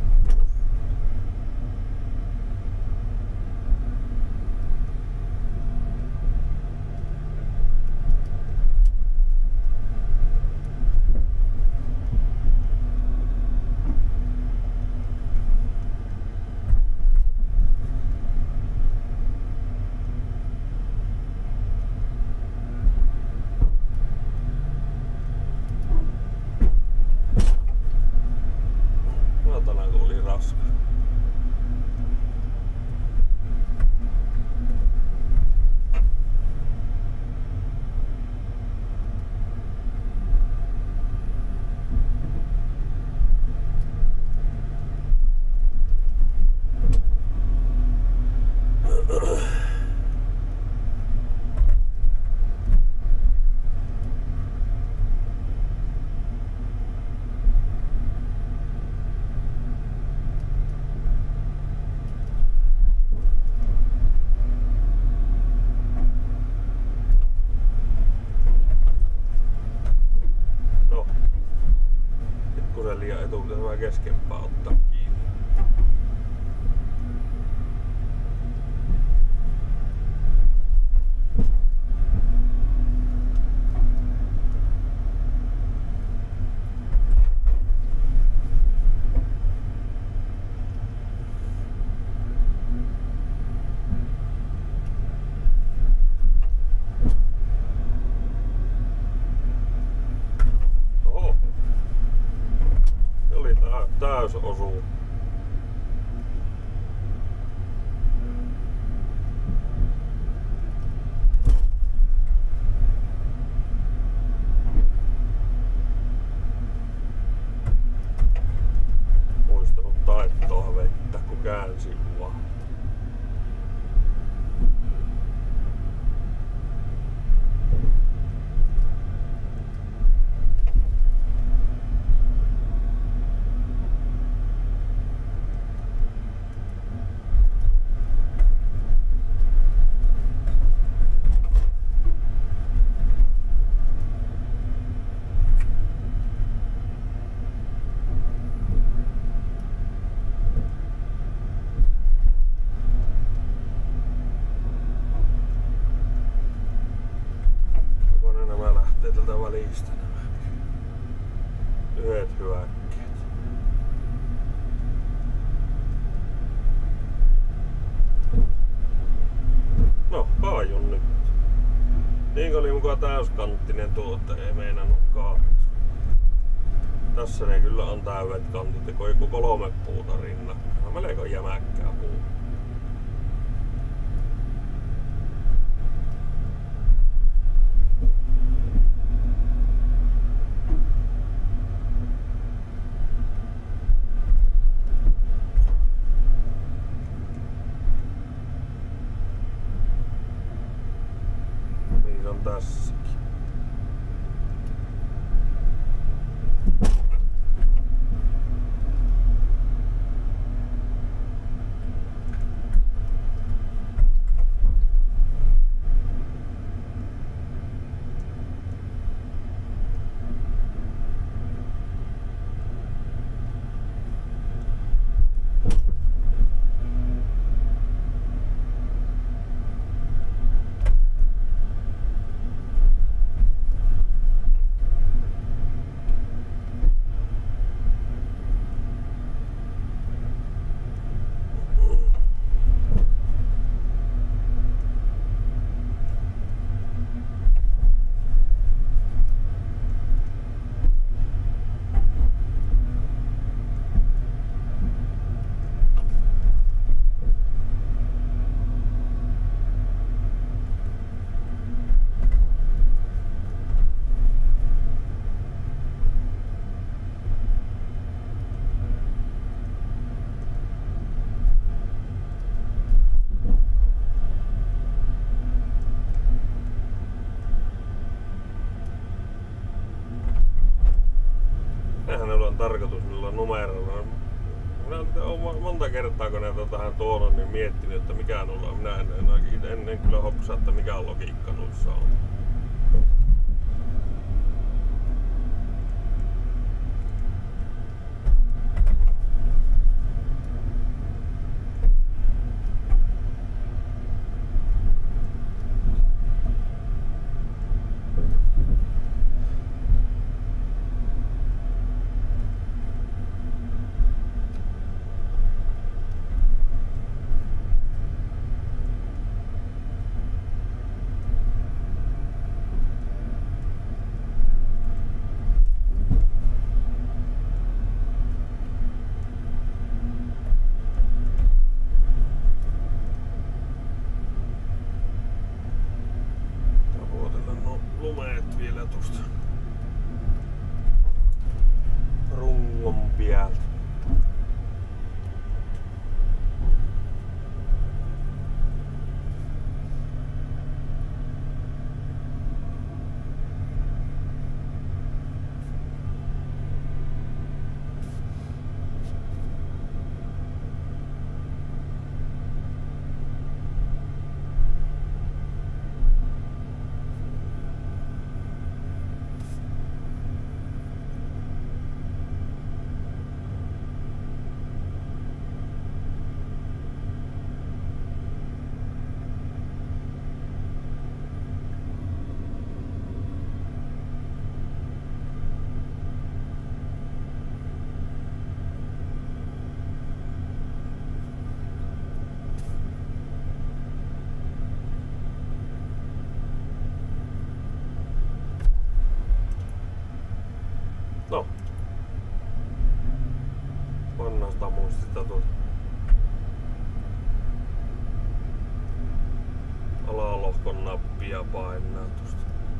Keskempää ottaa kiinni. Oho. Se oli täys osuu. Muistanut taittoa vettä kun käänsin vaan. Tältä välistä nämä yhdet hyökkäät. No, paajun nyt. Niin oli mukaan täyskanttinen tuote, ei meinannut kaatua. Tässä ne kyllä on täydet kantit, ja joku kolme puuta rinnakkain. No, melko jämäkkää puu. Tässäkin. tarkoitus niillä numeroilla. Minä olen monta kertaa kun näitä on tähän tuonut, niin miettinyt, että mikä nulla on. Minä en, en, en, en kyllä hoksaa, että mikä logiikka nuissa on. Lumeet vielä tuosta rungon päältä. No. Vanhasta muistista tuota. Alalohkon nappia painaa tuosta.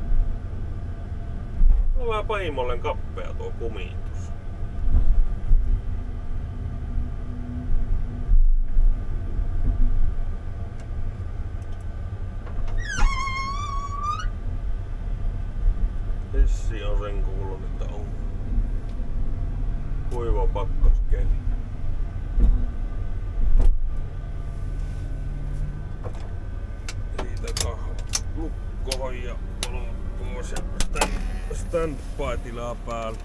On vähän pahimollen kappea tuo kumitus. Hissi on sen kuullut, että on kuiva pakkaskeli. Siitä kahva lukkoon ja valot pois ja stand, standby-tilaa päällä.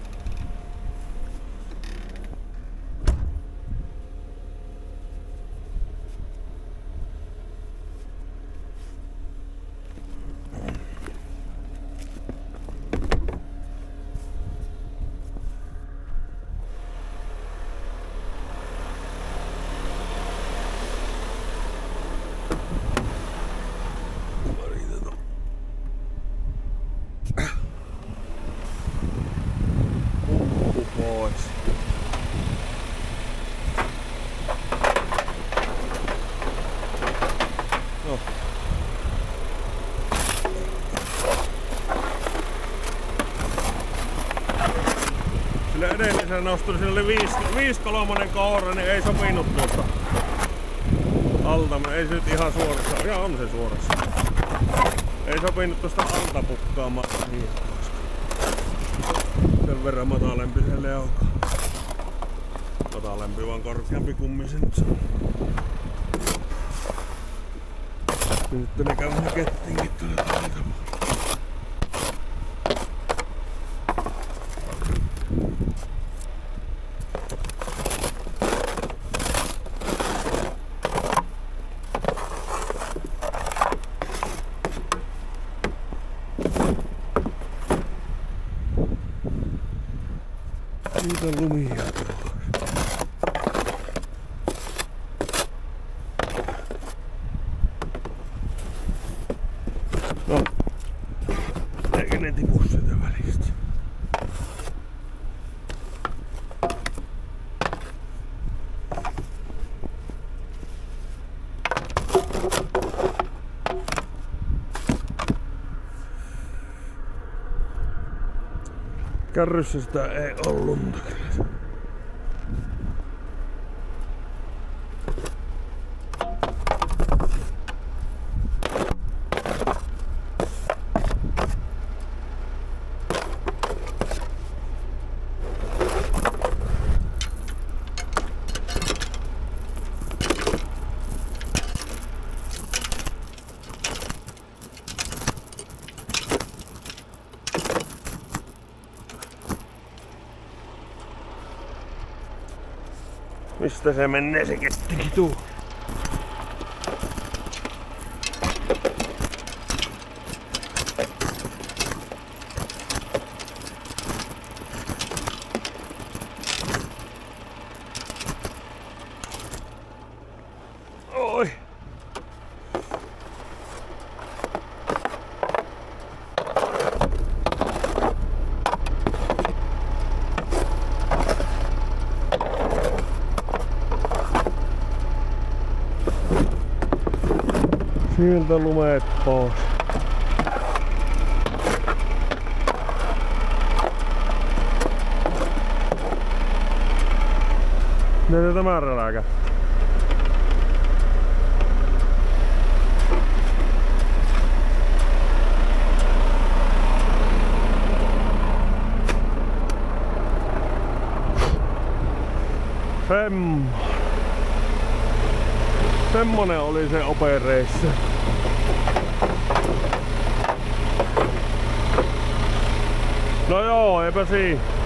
Edellisen nosturi, siinä oli viisi kolmonen koura, niin ei sopinut tuosta alta. Ei se nyt ihan suorassa, ja on se suorassa. Ei sopinut tuosta alta pukkaamaan. Sen verran matalempi se leuka. Matalempi vaan korkeampi kummi se nyt on. Nyt ne käy kettingin tuolla tavalla. Siitä on lumia tuolla. No, eikä ne tipu sitä välistä. Kärryssä sitä ei ole lunta kyllä. Mistä se menee se kettikin tuu? Oi! Sieltä lumeet pois. Miten tämä räläkä? Semmo. Semmonen oli se opereissa. No joo, eipä siinä.